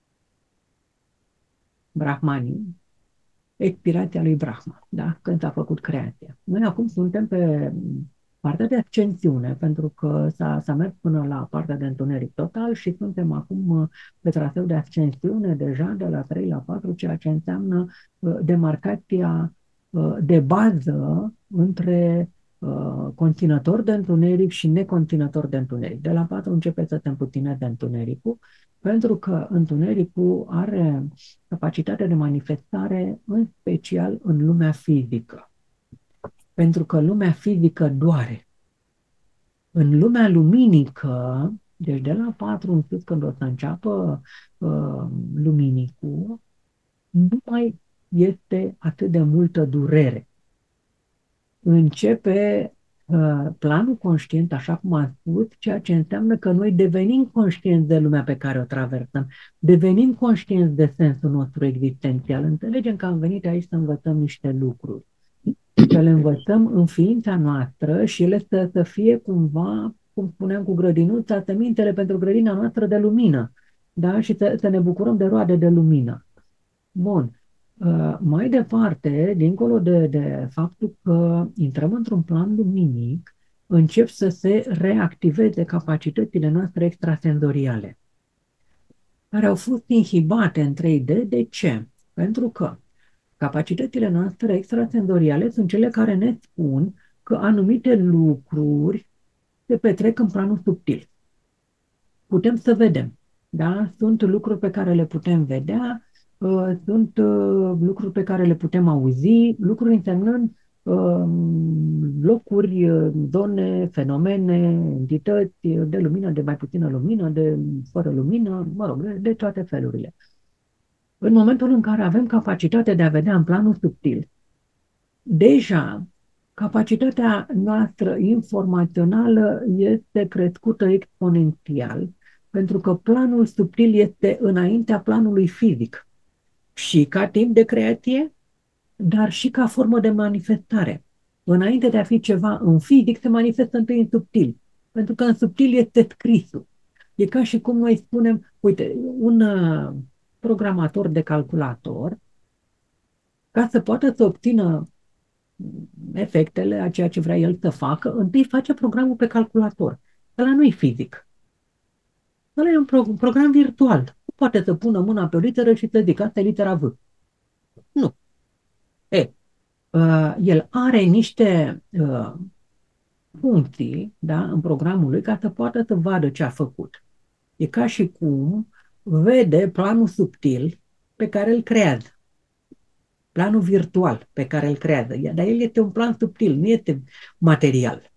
brahmanii, expirația lui Brahma, da? Când s-a făcut creația. Noi acum suntem pe partea de ascensiune, pentru că s-a, s-a mers până la partea de întuneric total și suntem acum uh, pe traseu de ascensiune deja de la trei la patru, ceea ce înseamnă uh, demarcația uh, de bază între uh, conținător de întuneric și neconținător de întuneric. De la patru începe să se împuțineze întunericul, pentru că întunericul are capacitatea de manifestare în special în lumea fizică. Pentru că lumea fizică doare. În lumea luminică, deci de la patru în sus, când o să înceapă uh, luminicul, nu mai este atât de multă durere. Începe uh, planul conștient, așa cum am spus, ceea ce înseamnă că noi devenim conștienți de lumea pe care o traversăm, devenim conștienți de sensul nostru existențial. Înțelegem că am venit aici să învățăm niște lucruri, să le învățăm în ființa noastră și ele să, să fie cumva, cum spuneam cu grădinuța, semintele pentru grădina noastră de lumină, da? Și să, să ne bucurăm de roade de lumină. Bun. Uh, mai departe, dincolo de, de faptul că intrăm într-un plan luminic, încep să se reactiveze capacitățile noastre extrasenzoriale, care au fost inhibate în trei D. De ce? Pentru că capacitățile noastre extrasenzoriale sunt cele care ne spun că anumite lucruri se petrec în planul subtil. Putem să vedem, da? Sunt lucruri pe care le putem vedea, uh, sunt uh, lucruri pe care le putem auzi, lucruri însemnând uh, locuri, uh, zone, fenomene, entități de lumină, de mai puțină lumină, de fără lumină, mă rog, de, de toate felurile. În momentul în care avem capacitatea de a vedea în planul subtil, deja capacitatea noastră informațională este crescută exponențial, pentru că planul subtil este înaintea planului fizic și ca timp de creație, dar și ca formă de manifestare. Înainte de a fi ceva în fizic, se manifestă întâi în subtil, pentru că în subtil este scrisul. E ca și cum noi spunem, uite, un uh, programator de calculator, ca să poată să obțină efectele a ceea ce vrea el să facă, întâi face programul pe calculator. Ăla nu e fizic. Ăla e un pro- program virtual. Nu poate să pună mâna pe o literă și să zică, asta e litera V. Nu. E, uh, el are niște uh, funcții, da, în programul lui ca să poată să vadă ce a făcut. E ca și cum vede planul subtil pe care îl creează. Planul virtual pe care îl creează. Dar el este un plan subtil, nu este material.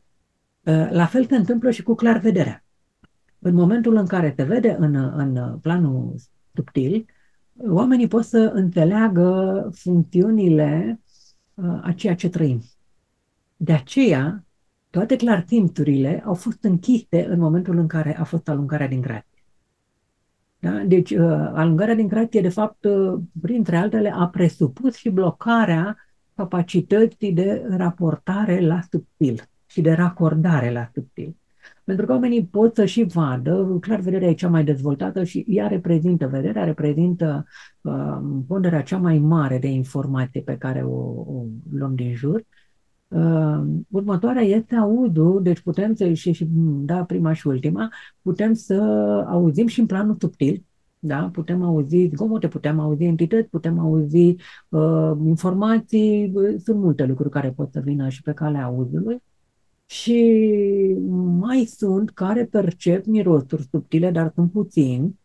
La fel se întâmplă și cu clarvederea. În momentul în care se vede în, în planul subtil, oamenii pot să înțeleagă funcțiunile a ceea ce trăim. De aceea, toate clarsimțurile au fost închise în momentul în care a fost alungarea din grație. Da? Deci, alungarea din grație, de fapt, printre altele, a presupus și blocarea capacității de raportare la subtil și de racordare la subtil. Pentru că oamenii pot să și vadă, clar, vederea e cea mai dezvoltată și ea reprezintă, vederea reprezintă uh, ponderea cea mai mare de informație pe care o, o luăm din jur. Uh, următoarea este auzul, deci putem să, și, și da, prima și ultima, putem să auzim și în planul subtil, da? Putem auzi zgomote, putem auzi entități, putem auzi uh, informații, sunt multe lucruri care pot să vină și pe calea auzului. Și mai sunt care percep mirosuri subtile, dar sunt puțini,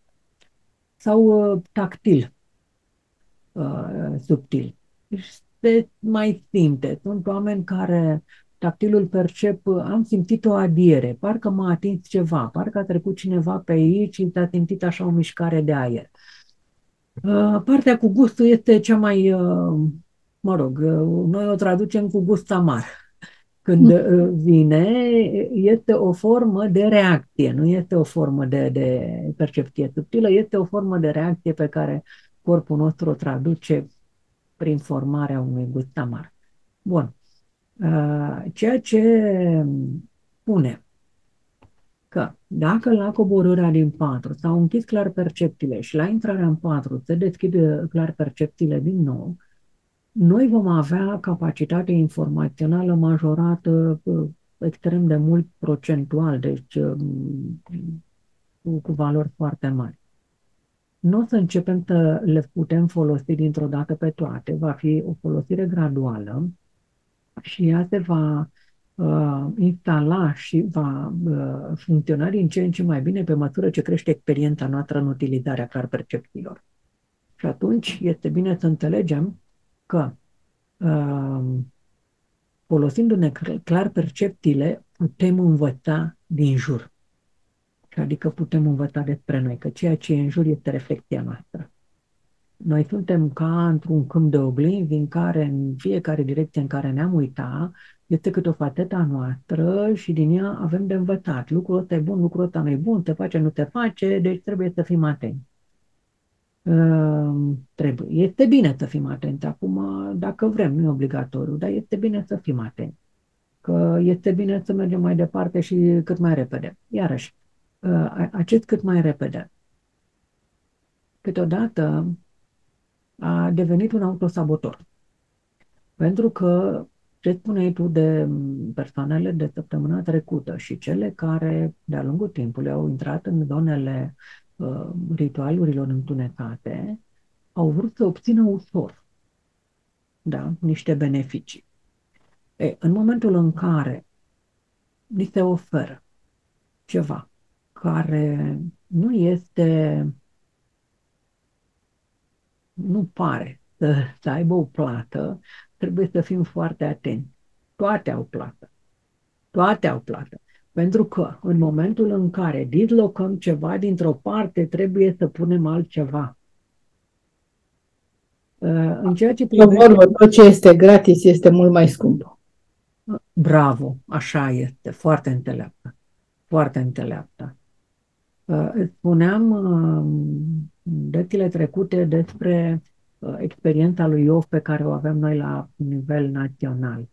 sau uh, tactil uh, subtil. Se mai simte. Sunt oameni care tactilul percep, am simțit o adiere, parcă m-a atins ceva, parcă a trecut cineva pe aici și s-a simțit așa o mișcare de aer. Uh, partea cu gustul este cea mai, uh, mă rog, uh, noi o traducem cu gust amar. Când vine, este o formă de reacție, nu este o formă de, de percepție subtilă, este o formă de reacție pe care corpul nostru o traduce prin formarea unui gust amar. Bun. Uh, ceea ce spune că dacă la coborârea din patru s-au închis clar perceptiile și la intrarea în patru se deschid clar perceptiile din nou, noi vom avea capacitate informațională majorată uh, extrem de mult procentual, deci um, cu, cu valori foarte mari. Nu o să începem să le putem folosi dintr-o dată pe toate, va fi o folosire graduală și ea se va uh, instala și va uh, funcționa din ce în ce mai bine pe măsură ce crește experiența noastră în utilizarea clar percepțiilor. Și atunci este bine să înțelegem că uh, folosindu-ne clar percepțiile putem învăța din jur. Adică putem învăța despre noi, că ceea ce e în jur este reflecția noastră. Noi suntem ca într-un câmp de oglinzi în care, în fiecare direcție în care ne-am uitat, este câte o fațetă a noastră și din ea avem de învățat. Lucrul ăsta e bun, lucrul ăsta nu e bun, te face, nu te face, deci trebuie să fim atenți. Uh, trebuie. Este bine să fim atenți. Acum, dacă vrem, nu e obligatoriu, dar este bine să fim atenți. Că este bine să mergem mai departe și cât mai repede. Iarăși, uh, acest cât mai repede. Câteodată a devenit un autosabotor. Pentru că ce spuneai tu de persoanele de săptămâna trecută și cele care de-a lungul timpului au intrat în zonele uh, ritualurilor întunecate, au vrut să obțină ușor, da, niște beneficii. E, în momentul în care ni se oferă ceva care nu este, nu pare să, să aibă o plată, trebuie să fim foarte atenți. Toate au plată. Toate au plată. Pentru că în momentul în care dislocăm ceva dintr-o parte, trebuie să punem altceva. În ceea ce privește... Vorbă, tot ce este gratis este mult mai scump. Bravo, așa este, foarte înțeleaptă. Foarte înțeleaptă. Spuneam dățile trecute despre experiența lui Iov pe care o avem noi la nivel național.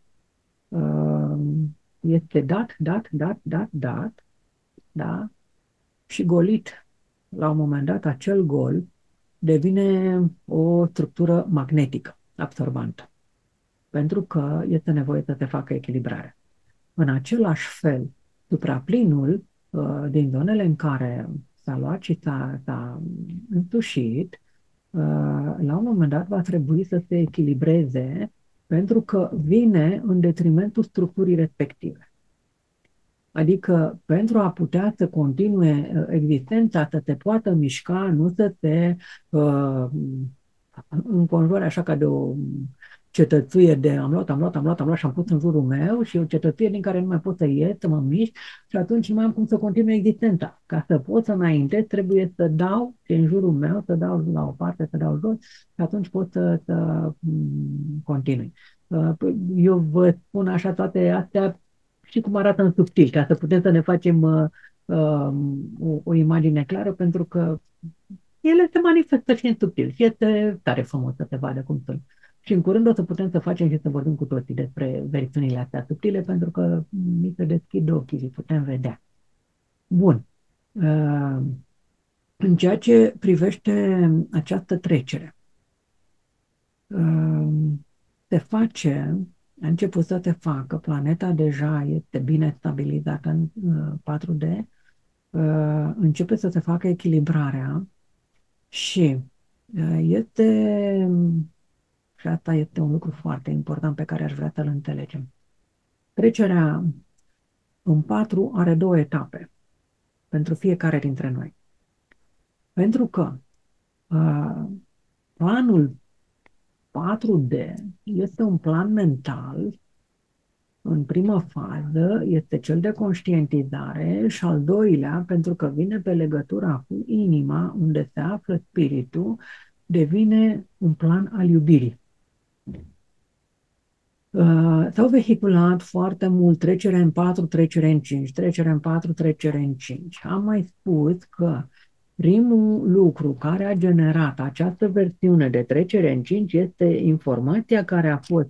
Este dat, dat, dat, dat, dat, da? Și golit. La un moment dat, acel gol devine o structură magnetică, absorbantă. Pentru că este nevoie să se facă echilibrare. În același fel, supraplinul uh, din zonele în care s-a luat și s-a, s-a însușit, uh, la un moment dat va trebui să se echilibreze pentru că vine în detrimentul structurii respective. Adică pentru a putea să continue existența, să te poată mișca, nu să te uh, înconjoare așa ca de o cetățuie de am luat, am luat, am luat, am luat și am pus în jurul meu și o cetățuie din care nu mai pot să ies, să mă mișc și atunci nu mai am cum să continui existența. Ca să pot să înainte, trebuie să dau și în jurul meu, să dau la o parte, să dau jos și atunci pot să, să continui. Eu vă spun așa toate astea și cum arată în subtil, ca să putem să ne facem uh, uh, o, o imagine clară, pentru că ele se manifestă și în subtil și este tare frumos să se vadă cum sunt. Și în curând o să putem să facem și să vorbim cu toții despre versiunile astea subtile, pentru că mi se deschid ochii și putem vedea. Bun. Uh, în ceea ce privește această trecere, uh, se face... A început să se facă, planeta deja este bine stabilizată în uh, patru D, uh, începe să se facă echilibrarea și uh, este, și asta este un lucru foarte important pe care aș vrea să-l înțelegem. Trecerea în patru are două etape pentru fiecare dintre noi. Pentru că uh, planul patru D este un plan mental. În prima fază este cel de conștientizare și al doilea, pentru că vine pe legătura cu inima, unde se află spiritul, devine un plan al iubirii. Uh, s-au vehiculat foarte mult trecere în patru, trecere în cinci, trecere în patru, trecere în cinci. Am mai spus că primul lucru care a generat această versiune de trecere în cinci este informația care a fost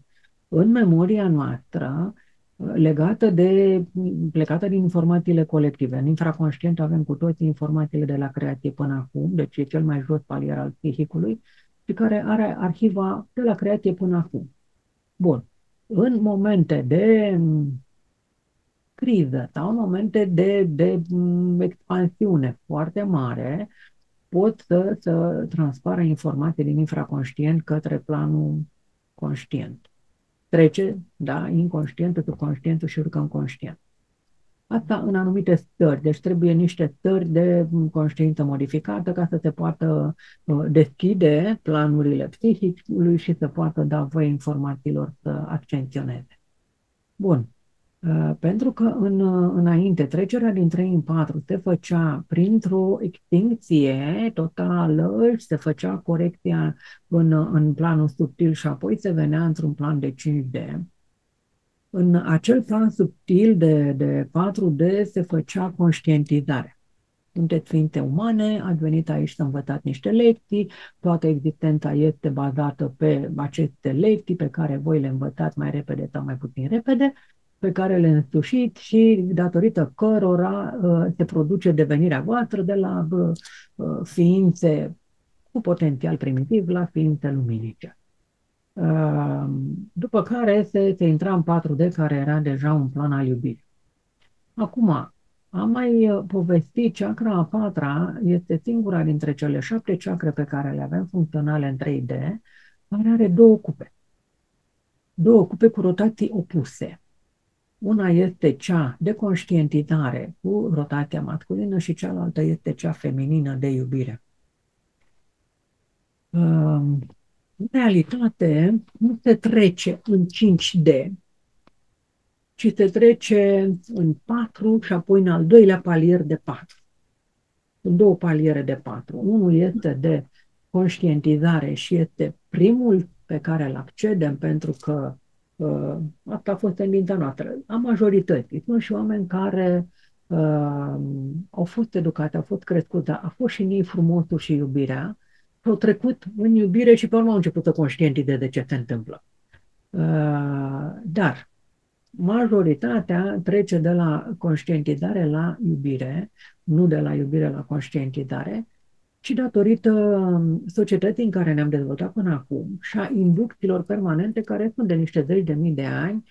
în memoria noastră legată de, plecată din informațiile colective. În infraconștient avem cu toții informațiile de la creație până acum, deci e cel mai jos palier al psihicului, și care are arhiva de la creație până acum. Bun. În momente de criză sau în momente de, de expansiune foarte mare, pot să, să transpară informații din infraconștient către planul conștient. Trece, da, inconștientul, subconștientul și urcă în conștient. Asta în anumite stări, deci trebuie niște stări de conștiință modificată ca să se poată uh, deschide planurile psihicului și să poată da voie informațiilor să accenționeze. Bun. Uh, pentru că în, uh, înainte trecerea din trei în patru se făcea printr-o extincție totală și se făcea corecția în, în planul subtil și apoi se venea într-un plan de cinci D. În acel plan subtil de, de patru D se făcea conștientizarea. Sunteți ființe umane, ați venit aici să învățați niște lecții, toată existența este bazată pe aceste lecții pe care voi le învățați mai repede sau mai puțin repede, pe care le însușiți și datorită cărora uh, se produce devenirea voastră de la uh, ființe cu potențial primitiv la ființe luminice. Uh, după care se, se intra în patru D, care era deja un plan al iubirii. Acum, am mai povestit, chakra a patra este singura dintre cele șapte chakre pe care le avem funcționale în trei D, care are două cupe. Două cupe cu rotații opuse. Una este cea de conștientizare cu rotația masculină și cealaltă este cea feminină de iubire. În realitate, nu se trece în cinci D, ci se trece în patru și apoi în al doilea palier de patru. Sunt două paliere de patru. Unul este de conștientizare și este primul pe care îl accedem pentru că uh, asta a fost tendința noastră. A majorității. Sunt și oameni care uh, au fost educați, au fost crescuți, dar a fost și în ei frumosul și iubirea. Au trecut în iubire și pe urmă au început să conștientizeze ce se întâmplă. Uh, dar majoritatea trece de la conștientizare la iubire, nu de la iubire la conștientizare, ci datorită societății în care ne-am dezvoltat până acum și a inducțiilor permanente care sunt de niște zeci de mii de ani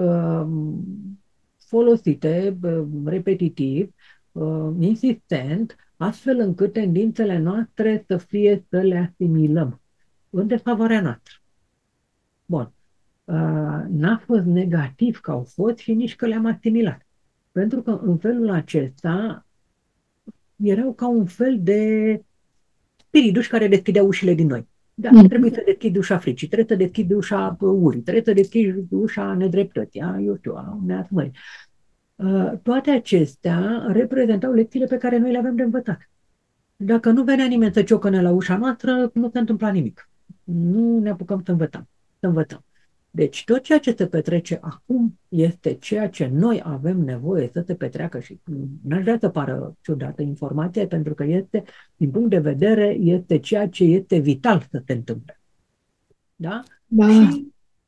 folosite repetitiv, insistent, astfel încât tendințele noastre să fie să le asimilăm în defavoarea noastră. Bun. N-a fost negativ că au fost și nici că le-am asimilat. Pentru că în felul acesta erau ca un fel de spiriduși care deschideau ușile din noi. Da, mm. trebuie să deschid ușa fricii, trebuie să deschid ușa urii, trebuie să deschid ușa nedreptății, a, eu știu, a neasmării. Toate acestea reprezentau lecțiile pe care noi le avem de învățat. Dacă nu venea nimeni să ciocăne la ușa noastră, nu se întâmpla nimic. Nu ne apucăm să învățăm. Să învățăm. Deci tot ceea ce se petrece acum este ceea ce noi avem nevoie să se petreacă și n-aș vrea să pară ciudată informația, pentru că este, din punct de vedere, este ceea ce este vital să se întâmple. Da? Da. Și,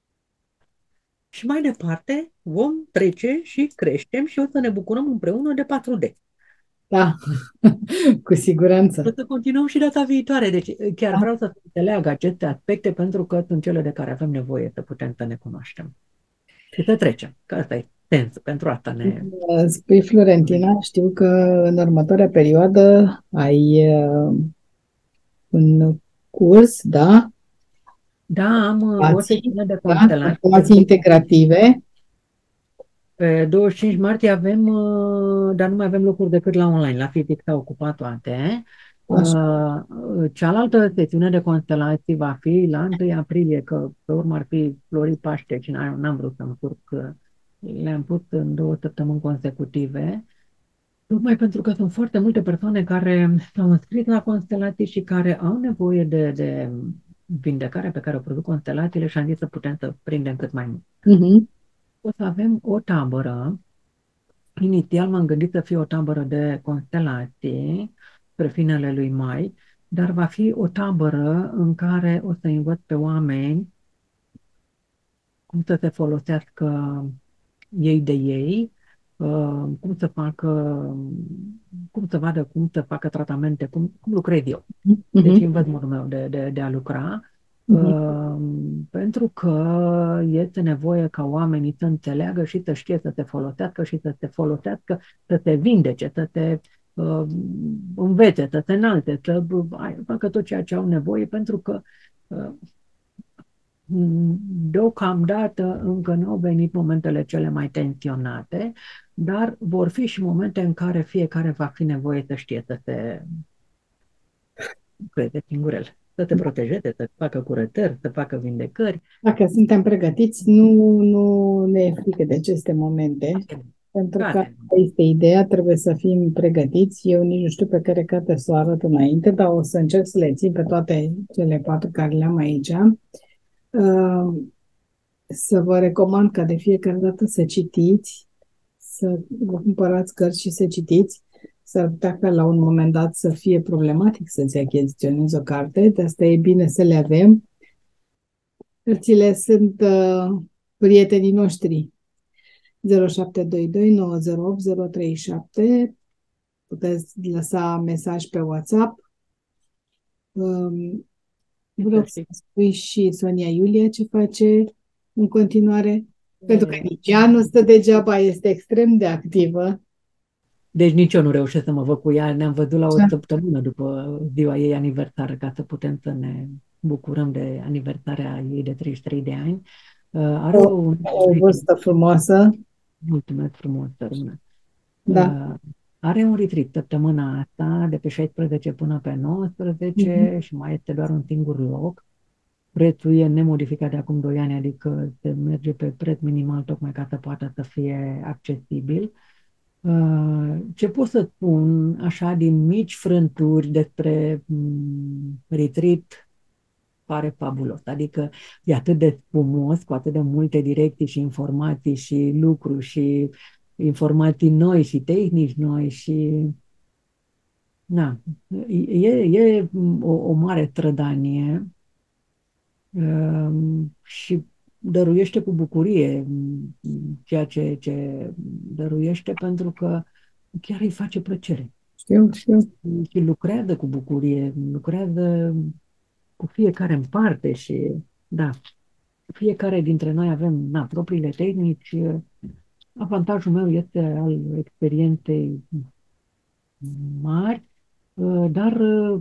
și mai departe vom trece și creștem și o să ne bucurăm împreună de patru D. Da, cu siguranță. O să continuăm și data viitoare. Deci chiar Da. vreau să înțeleagă aceste aspecte pentru că sunt cele de care avem nevoie să putem să ne cunoaștem. Și să trecem. Că asta e sens. Pentru asta ne... Spui, Florentina, știu că în următoarea perioadă ai uh, un curs, da? Da, am o sesiune de Da, constelații. constelații integrative. Pe douăzeci și cinci martie avem, dar nu mai avem locuri decât la online, la fizic s-au ocupat toate. Așa. Cealaltă sesiune de constelații va fi la întâi aprilie, că pe urmă ar fi Florii Paște, și n-am vrut să-mi curc, le-am pus în două săptămâni consecutive, tocmai pentru că sunt foarte multe persoane care s-au înscris la constelații și care au nevoie de, de vindecarea pe care o produc constelațiile și am zis să putem să prindem cât mai mult. Uh-huh. O să avem o tabără. Inițial m-am gândit să fie o tabără de constelații spre finele lui mai, dar va fi o tabără în care o să învăț pe oameni cum să se folosească ei de ei, uh, cum să facă, cum să vadă cum să facă tratamente, cum, cum lucrez eu. Deci Mhm. învăț modul meu de, de, de a lucra, Mhm. uh, pentru că este nevoie ca oamenii să înțeleagă și să știe să te folosească și să te folosească, să te vindece, să te uh, învețe, să te înalte, să ai, facă tot ceea ce au nevoie, pentru că uh, deocamdată încă nu au venit momentele cele mai tensionate, dar vor fi și momente în care fiecare va fi nevoie să știe să se crede singurel, să te protejeze, să facă curățări, să facă vindecări. Dacă suntem pregătiți, nu, nu ne e frică de aceste momente, pentru că Gata. asta este ideea, trebuie să fim pregătiți. Eu nici nu știu pe care carte să o arăt înainte, dar o să încerc să le țin pe toate cele patru care le-am aici. Uh, Să vă recomand ca de fiecare dată să citiți, să vă cumpărați cărți și să citiți. S-ar putea ca la un moment dat să fie problematic să-ți achiziționezi o carte, de asta e bine să le avem. Cărțile sunt uh, prietenii noștri. zero șapte doi doi nouă zero opt zero trei șapte. Puteți lăsa mesaj pe WhatsApp. Um, vreau să spui și Sonia Iulia ce face în continuare, pentru că nici ea nu stă degeaba, este extrem de activă. Deci nici eu nu reușesc să mă văd cu ea. Ne-am văzut la o Da. săptămână după ziua ei aniversară, ca să putem să ne bucurăm de aniversarea ei de treizeci și trei de ani. Uh, Are O, un... o vârstă frumoasă. Mulțumesc frumos, Sărună. Da. Uh, Are un retreat săptămâna asta, de pe șaisprezece până pe nouăsprezece, Mhm. și mai este doar un singur loc. Prețul e nemodificat de acum doi ani, adică se merge pe preț minimal tocmai ca să poată să fie accesibil. Uh, Ce pot să spun așa din mici frânturi despre mm, retreat, pare fabulos. Adică e atât de frumos, cu atât de multe direcții și informații și lucruri și informații noi și tehnici noi și na, e, e o, o mare strădanie, um, și dăruiește cu bucurie mm, ceea ce, ce dăruiește, pentru că chiar îi face plăcere. Știu, știu. Și lucrează cu bucurie, lucrează cu fiecare în parte și da, fiecare dintre noi avem na, propriile tehnici. Avantajul meu este al experienței mari, dar,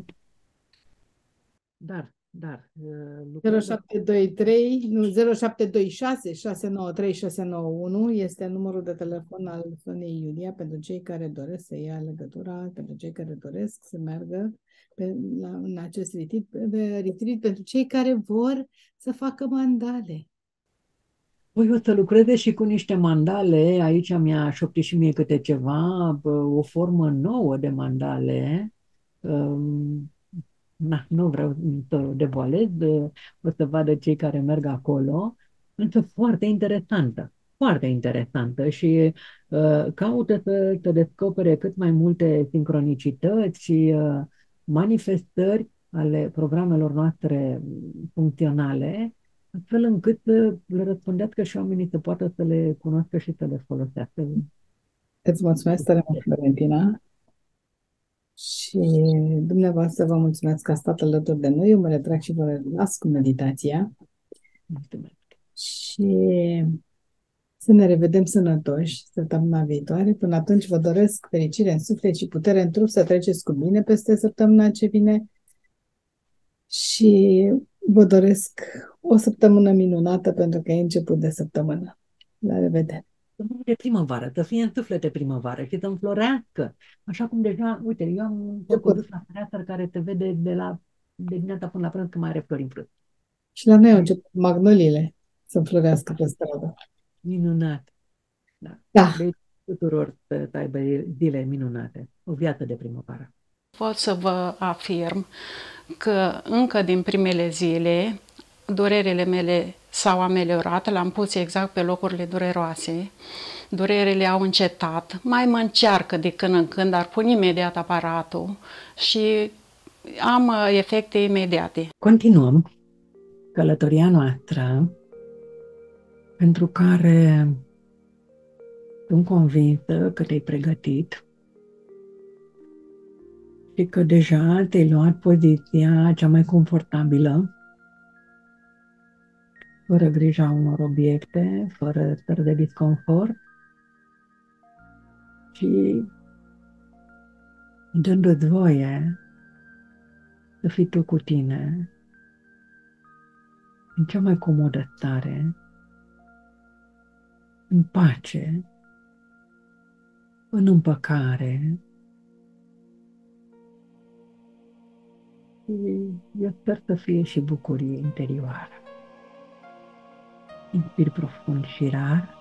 dar, dar, zero lucrează. șapte doi trei, nu, zero șapte doi șase șase nouă trei șase nouă unu este numărul de telefon al Soniei Iulia pentru cei care doresc să ia legătura, pentru cei care doresc să meargă pe, la, în acest retreat, de retreat, pentru cei care vor să facă mandale. Voi o să lucreze și cu niște mandale, aici mi-a șoptit și mie câte ceva, o formă nouă de mandale. Na, nu vreau să devoalez, o să vadă cei care merg acolo, însă foarte interesantă, foarte interesantă și uh, caută să, să descopere cât mai multe sincronicități și uh, manifestări ale programelor noastre funcționale, astfel încât să le răspundească și oamenii să poată să le cunoască și să le folosească. Îți mulțumesc tare mult, Florentina. Și dumneavoastră vă mulțumesc că ați stat alături de noi. Eu mă retrag și vă las cu meditația. Mulțumesc. Și să ne revedem sănătoși săptămâna viitoare. Până atunci vă doresc fericire în suflet și putere în trup, să treceți cu bine peste săptămâna ce vine. Și vă doresc o săptămână minunată, pentru că e început de săptămână. La revedere! De primăvară, să fie în suflet de primăvară și să înflorească. Așa cum deja, uite, eu am un cocodus la fereastră care te vede de la de dimineața până la prânz că mai are flori în frânt. Și la noi au început magnoliile să înflorească pe stradă. Minunat. Da. Da. Deci tuturor să aibă zile minunate. O viață de primăvară. Pot să vă afirm că încă din primele zile durerile mele s-au ameliorat, le-am pus exact pe locurile dureroase, durerile au încetat, mai mă încearcă de când în când, dar pun imediat aparatul și am efecte imediate. Continuăm călătoria noastră pentru care sunt convinsă că te-ai pregătit și că deja te-ai luat poziția cea mai confortabilă, fără grija unor obiecte, fără stări de disconfort și dându-ți voie să fii tu cu tine în cea mai comodă stare, în pace, în împăcare. Și eu sper să fie și bucurie interioară. Inspiri profund și rar.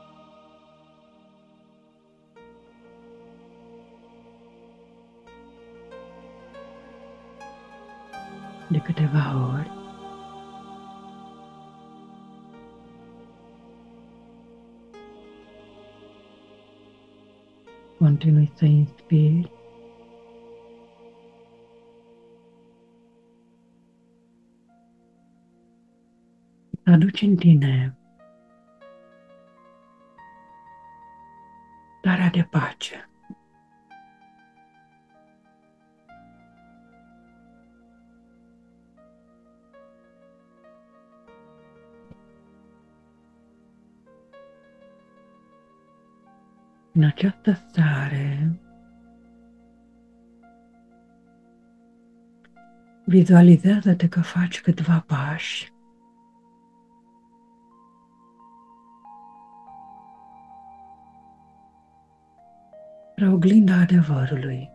De câteva ori. Continui să inspiri. Să aduci în tine starea de pace. În această stare, vizualizează-te că faci câțiva pași spre oglinda adevărului.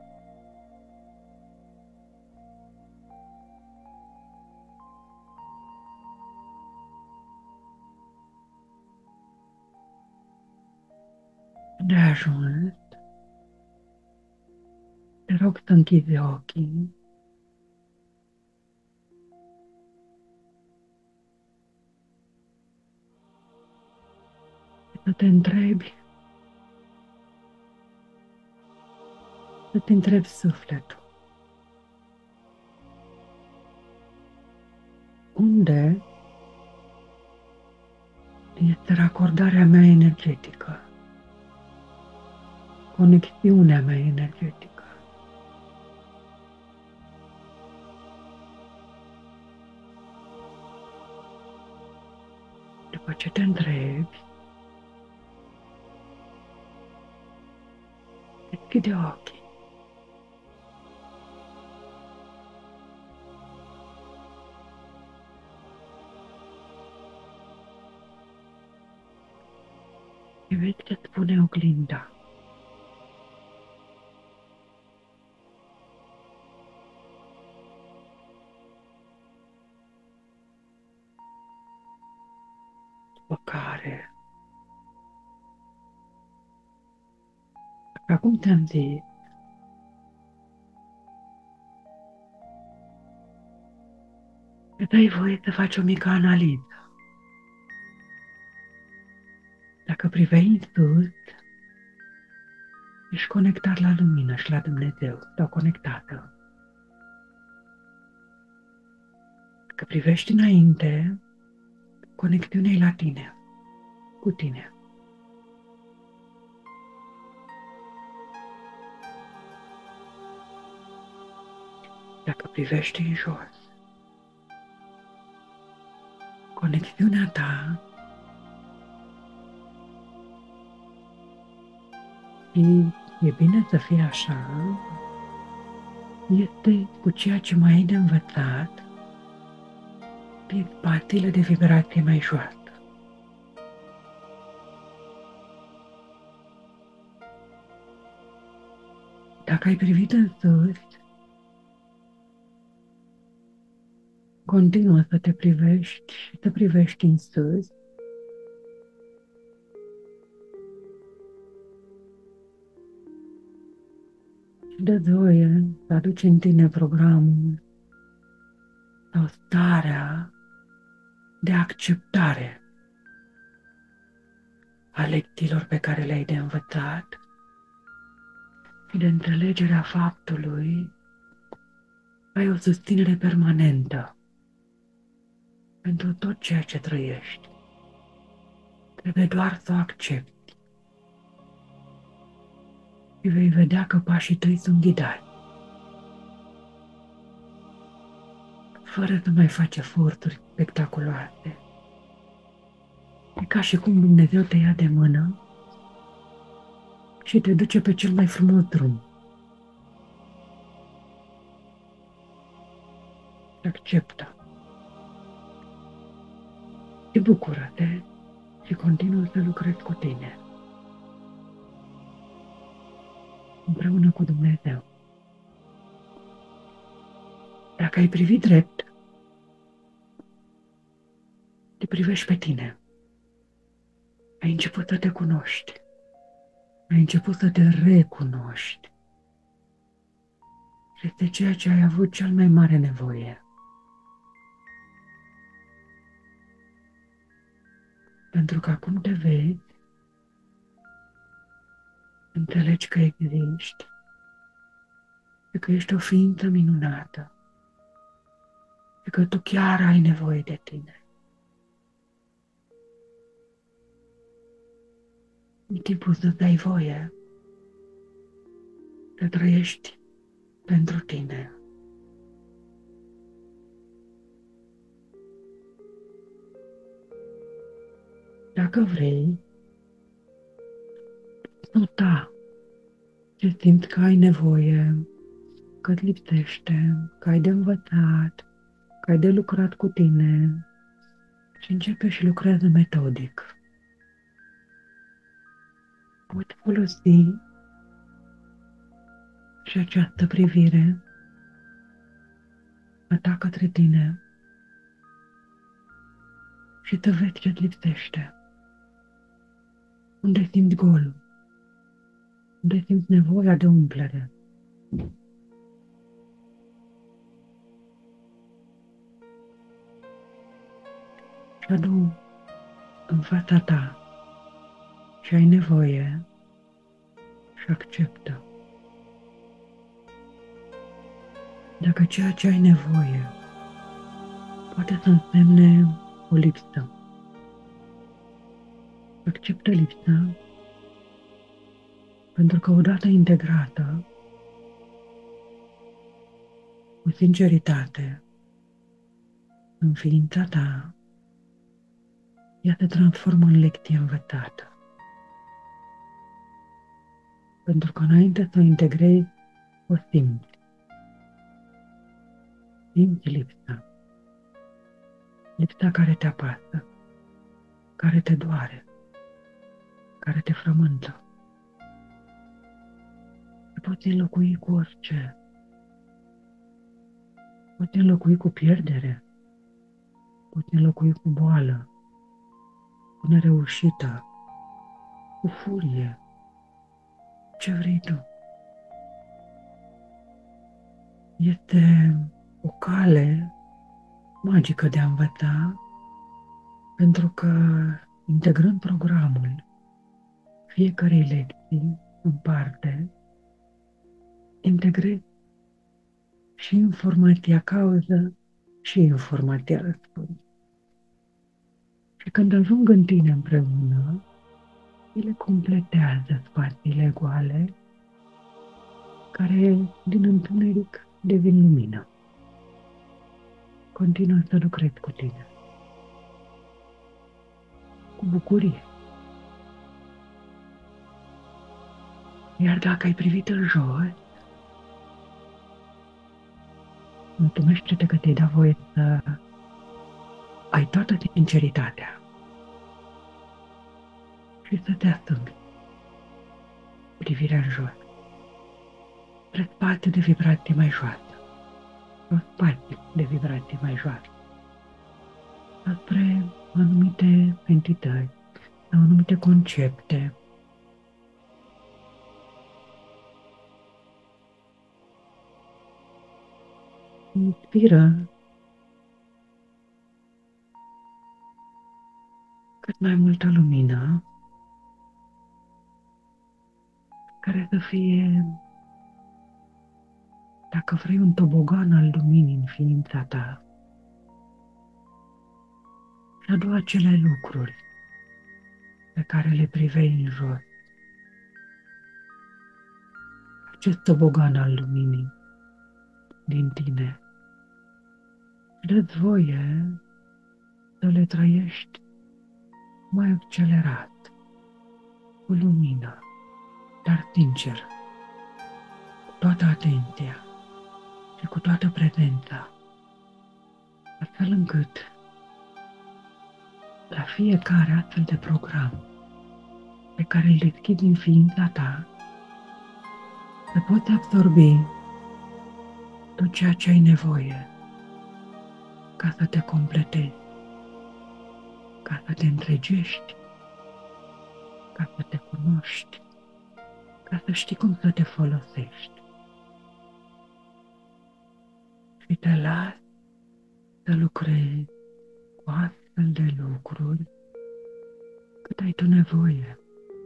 De ajuns, te rog să închizi ochii. Să te întrebi, să te întrebi sufletul. Unde este racordarea mea energetică? Conexiunea mea energetică. După ce te întrebi, deschide ochii. Și vezi ce spune oglinda. După care, așa cum te-am zis, îți dai voie să faci o mică analiză. Dacă priveai în sus, ești conectat la lumină și la Dumnezeu, sau conectată. Dacă privești înainte, conexiunea e la tine, cu tine. Dacă privești în jos, conexiunea ta și e bine să fie așa, este cu ceea ce mai ai de învățat din spațiile de vibrație mai joasă. Dacă ai privit în sus, continuă să te privești și să privești în sus. Și dă-ți voie să aduci în tine programul sau starea de acceptare a lecțiilor pe care le-ai de învățat și de înțelegerea faptului că ai o susținere permanentă pentru tot ceea ce trăiești. Trebuie doar să o accepti. Și vei vedea că pașii tăi sunt ghidați. Fără să mai faci eforturi spectaculoase. E ca și cum Dumnezeu te ia de mână și te duce pe cel mai frumos drum. Acceptă. Și bucură-te și continuă să lucrezi cu tine. Împreună cu Dumnezeu. Dacă ai privit drept, te privești pe tine. Ai început să te cunoști. Ai început să te recunoști. Este ceea ce ai avut cel mai mare nevoie. Pentru că acum te vezi, înțelegi că existi și că ești o ființă minunată și că tu chiar ai nevoie de tine. E timpul să-ți dai voie să trăiești pentru tine. Dacă vrei, nota ce simți că ai nevoie, că îți lipsește, că ai de învățat, că ai de lucrat cu tine și începe și lucrează metodic. Poți folosi și această privire a ta către tine și să vezi ce-ți lipsește. Unde simți golul, unde simți nevoia de umplere. Și adu în fața ta și ai nevoie și acceptă. Dacă ceea ce ai nevoie poate să însemne o lipsă, acceptă lipsa, pentru că odată integrată, cu sinceritate, în ființa ta, ea se transformă în lecție învățată. Pentru că înainte să o integrezi, o simți. Simți lipsa. Lipsa care te apasă, care te doare, care te frământă. Te poți înlocui cu orice. Poți înlocui cu pierdere. Poți înlocui cu boală, cu nereușită, cu furie. Ce vrei tu? Este o cale magică de a învăța, pentru că integrând programul fiecarei lecții în parte, integrezi și informația cauză și informația răspuns. Și când ajung în tine împreună, ele completează spațiile goale care din întuneric devin lumină. Continuă să lucrezi cu tine. Cu bucurie. Iar dacă ai privit în jos, mulțumește-te că te-ai dat voie să ai toată sinceritatea și să te asumi privirea în jos, spre spațiu de vibrație mai joasă, o spațiu de vibrație mai joasă, spre anumite entități sau anumite concepte. Inspiră cât mai multă lumină care să fie, dacă vrei, un tobogan al luminii în ființa ta. Și adu acele lucruri pe care le priveai în jos. Acest tobogan al luminii din tine. Dă-ți voie să le trăiești mai accelerat, cu lumină, dar sincer, cu toată atenția și cu toată prezența, astfel încât la fiecare astfel de program pe care îl deschizi în ființa ta, să poți absorbi tot ceea ce ai nevoie ca să te completezi, ca să te întregești, ca să te cunoști, ca să știi cum să te folosești. Și te lași să lucrezi cu astfel de lucruri cât ai tu nevoie.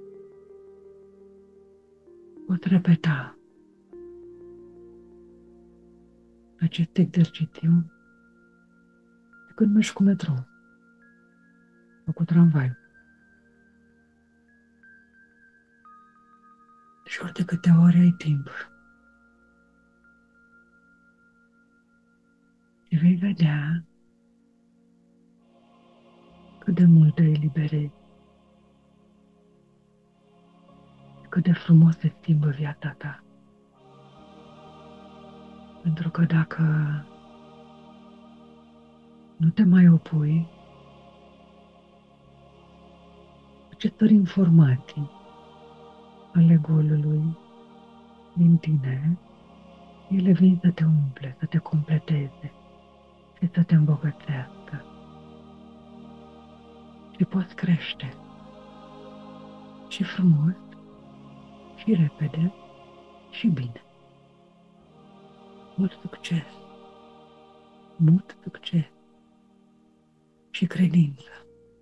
Poți repeta acest exercițiu de când mergi cu metrou sau cu tramvai. Și ori de câte ori ai timp. Și vei vedea cât de mult te eliberezi, cât de frumos se schimbă viața ta. Pentru că dacă nu te mai opui acestor informații ale golului din tine, ele vin să te umple, să te completeze și să te îmbogățească. Și poți crește și frumos, și repede, și bine. Mult succes! Mult succes! Și credință!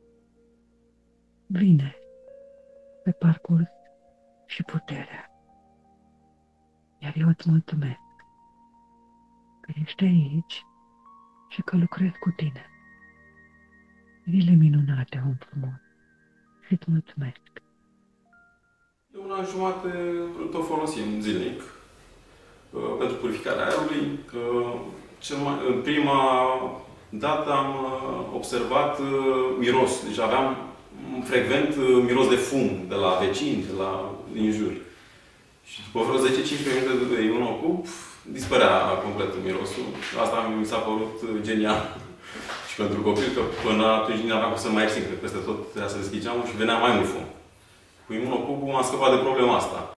Vine pe parcurs și puterea. Iar eu îți mulțumesc că ești aici și că lucrez cu tine. Zile minunate, om frumos, și îți mulțumesc. De un an jumate îl tot folosim zilnic uh, pentru purificarea aerului. Uh, cel mai, în prima dată am uh, observat uh, miros. Deci aveam frecvent uh, miros de fum de la vecini, de la din jur. Și după vreo zece cincisprezece minute de imunocub, dispărea complet mirosul. Asta mi s-a părut genial. Și pentru copil, că până atunci nu aveam cum să mai exting, că peste tot trebuia să deschid geamul și venea mai mult fum. Cu imunocubul m-am scăpat de problema asta.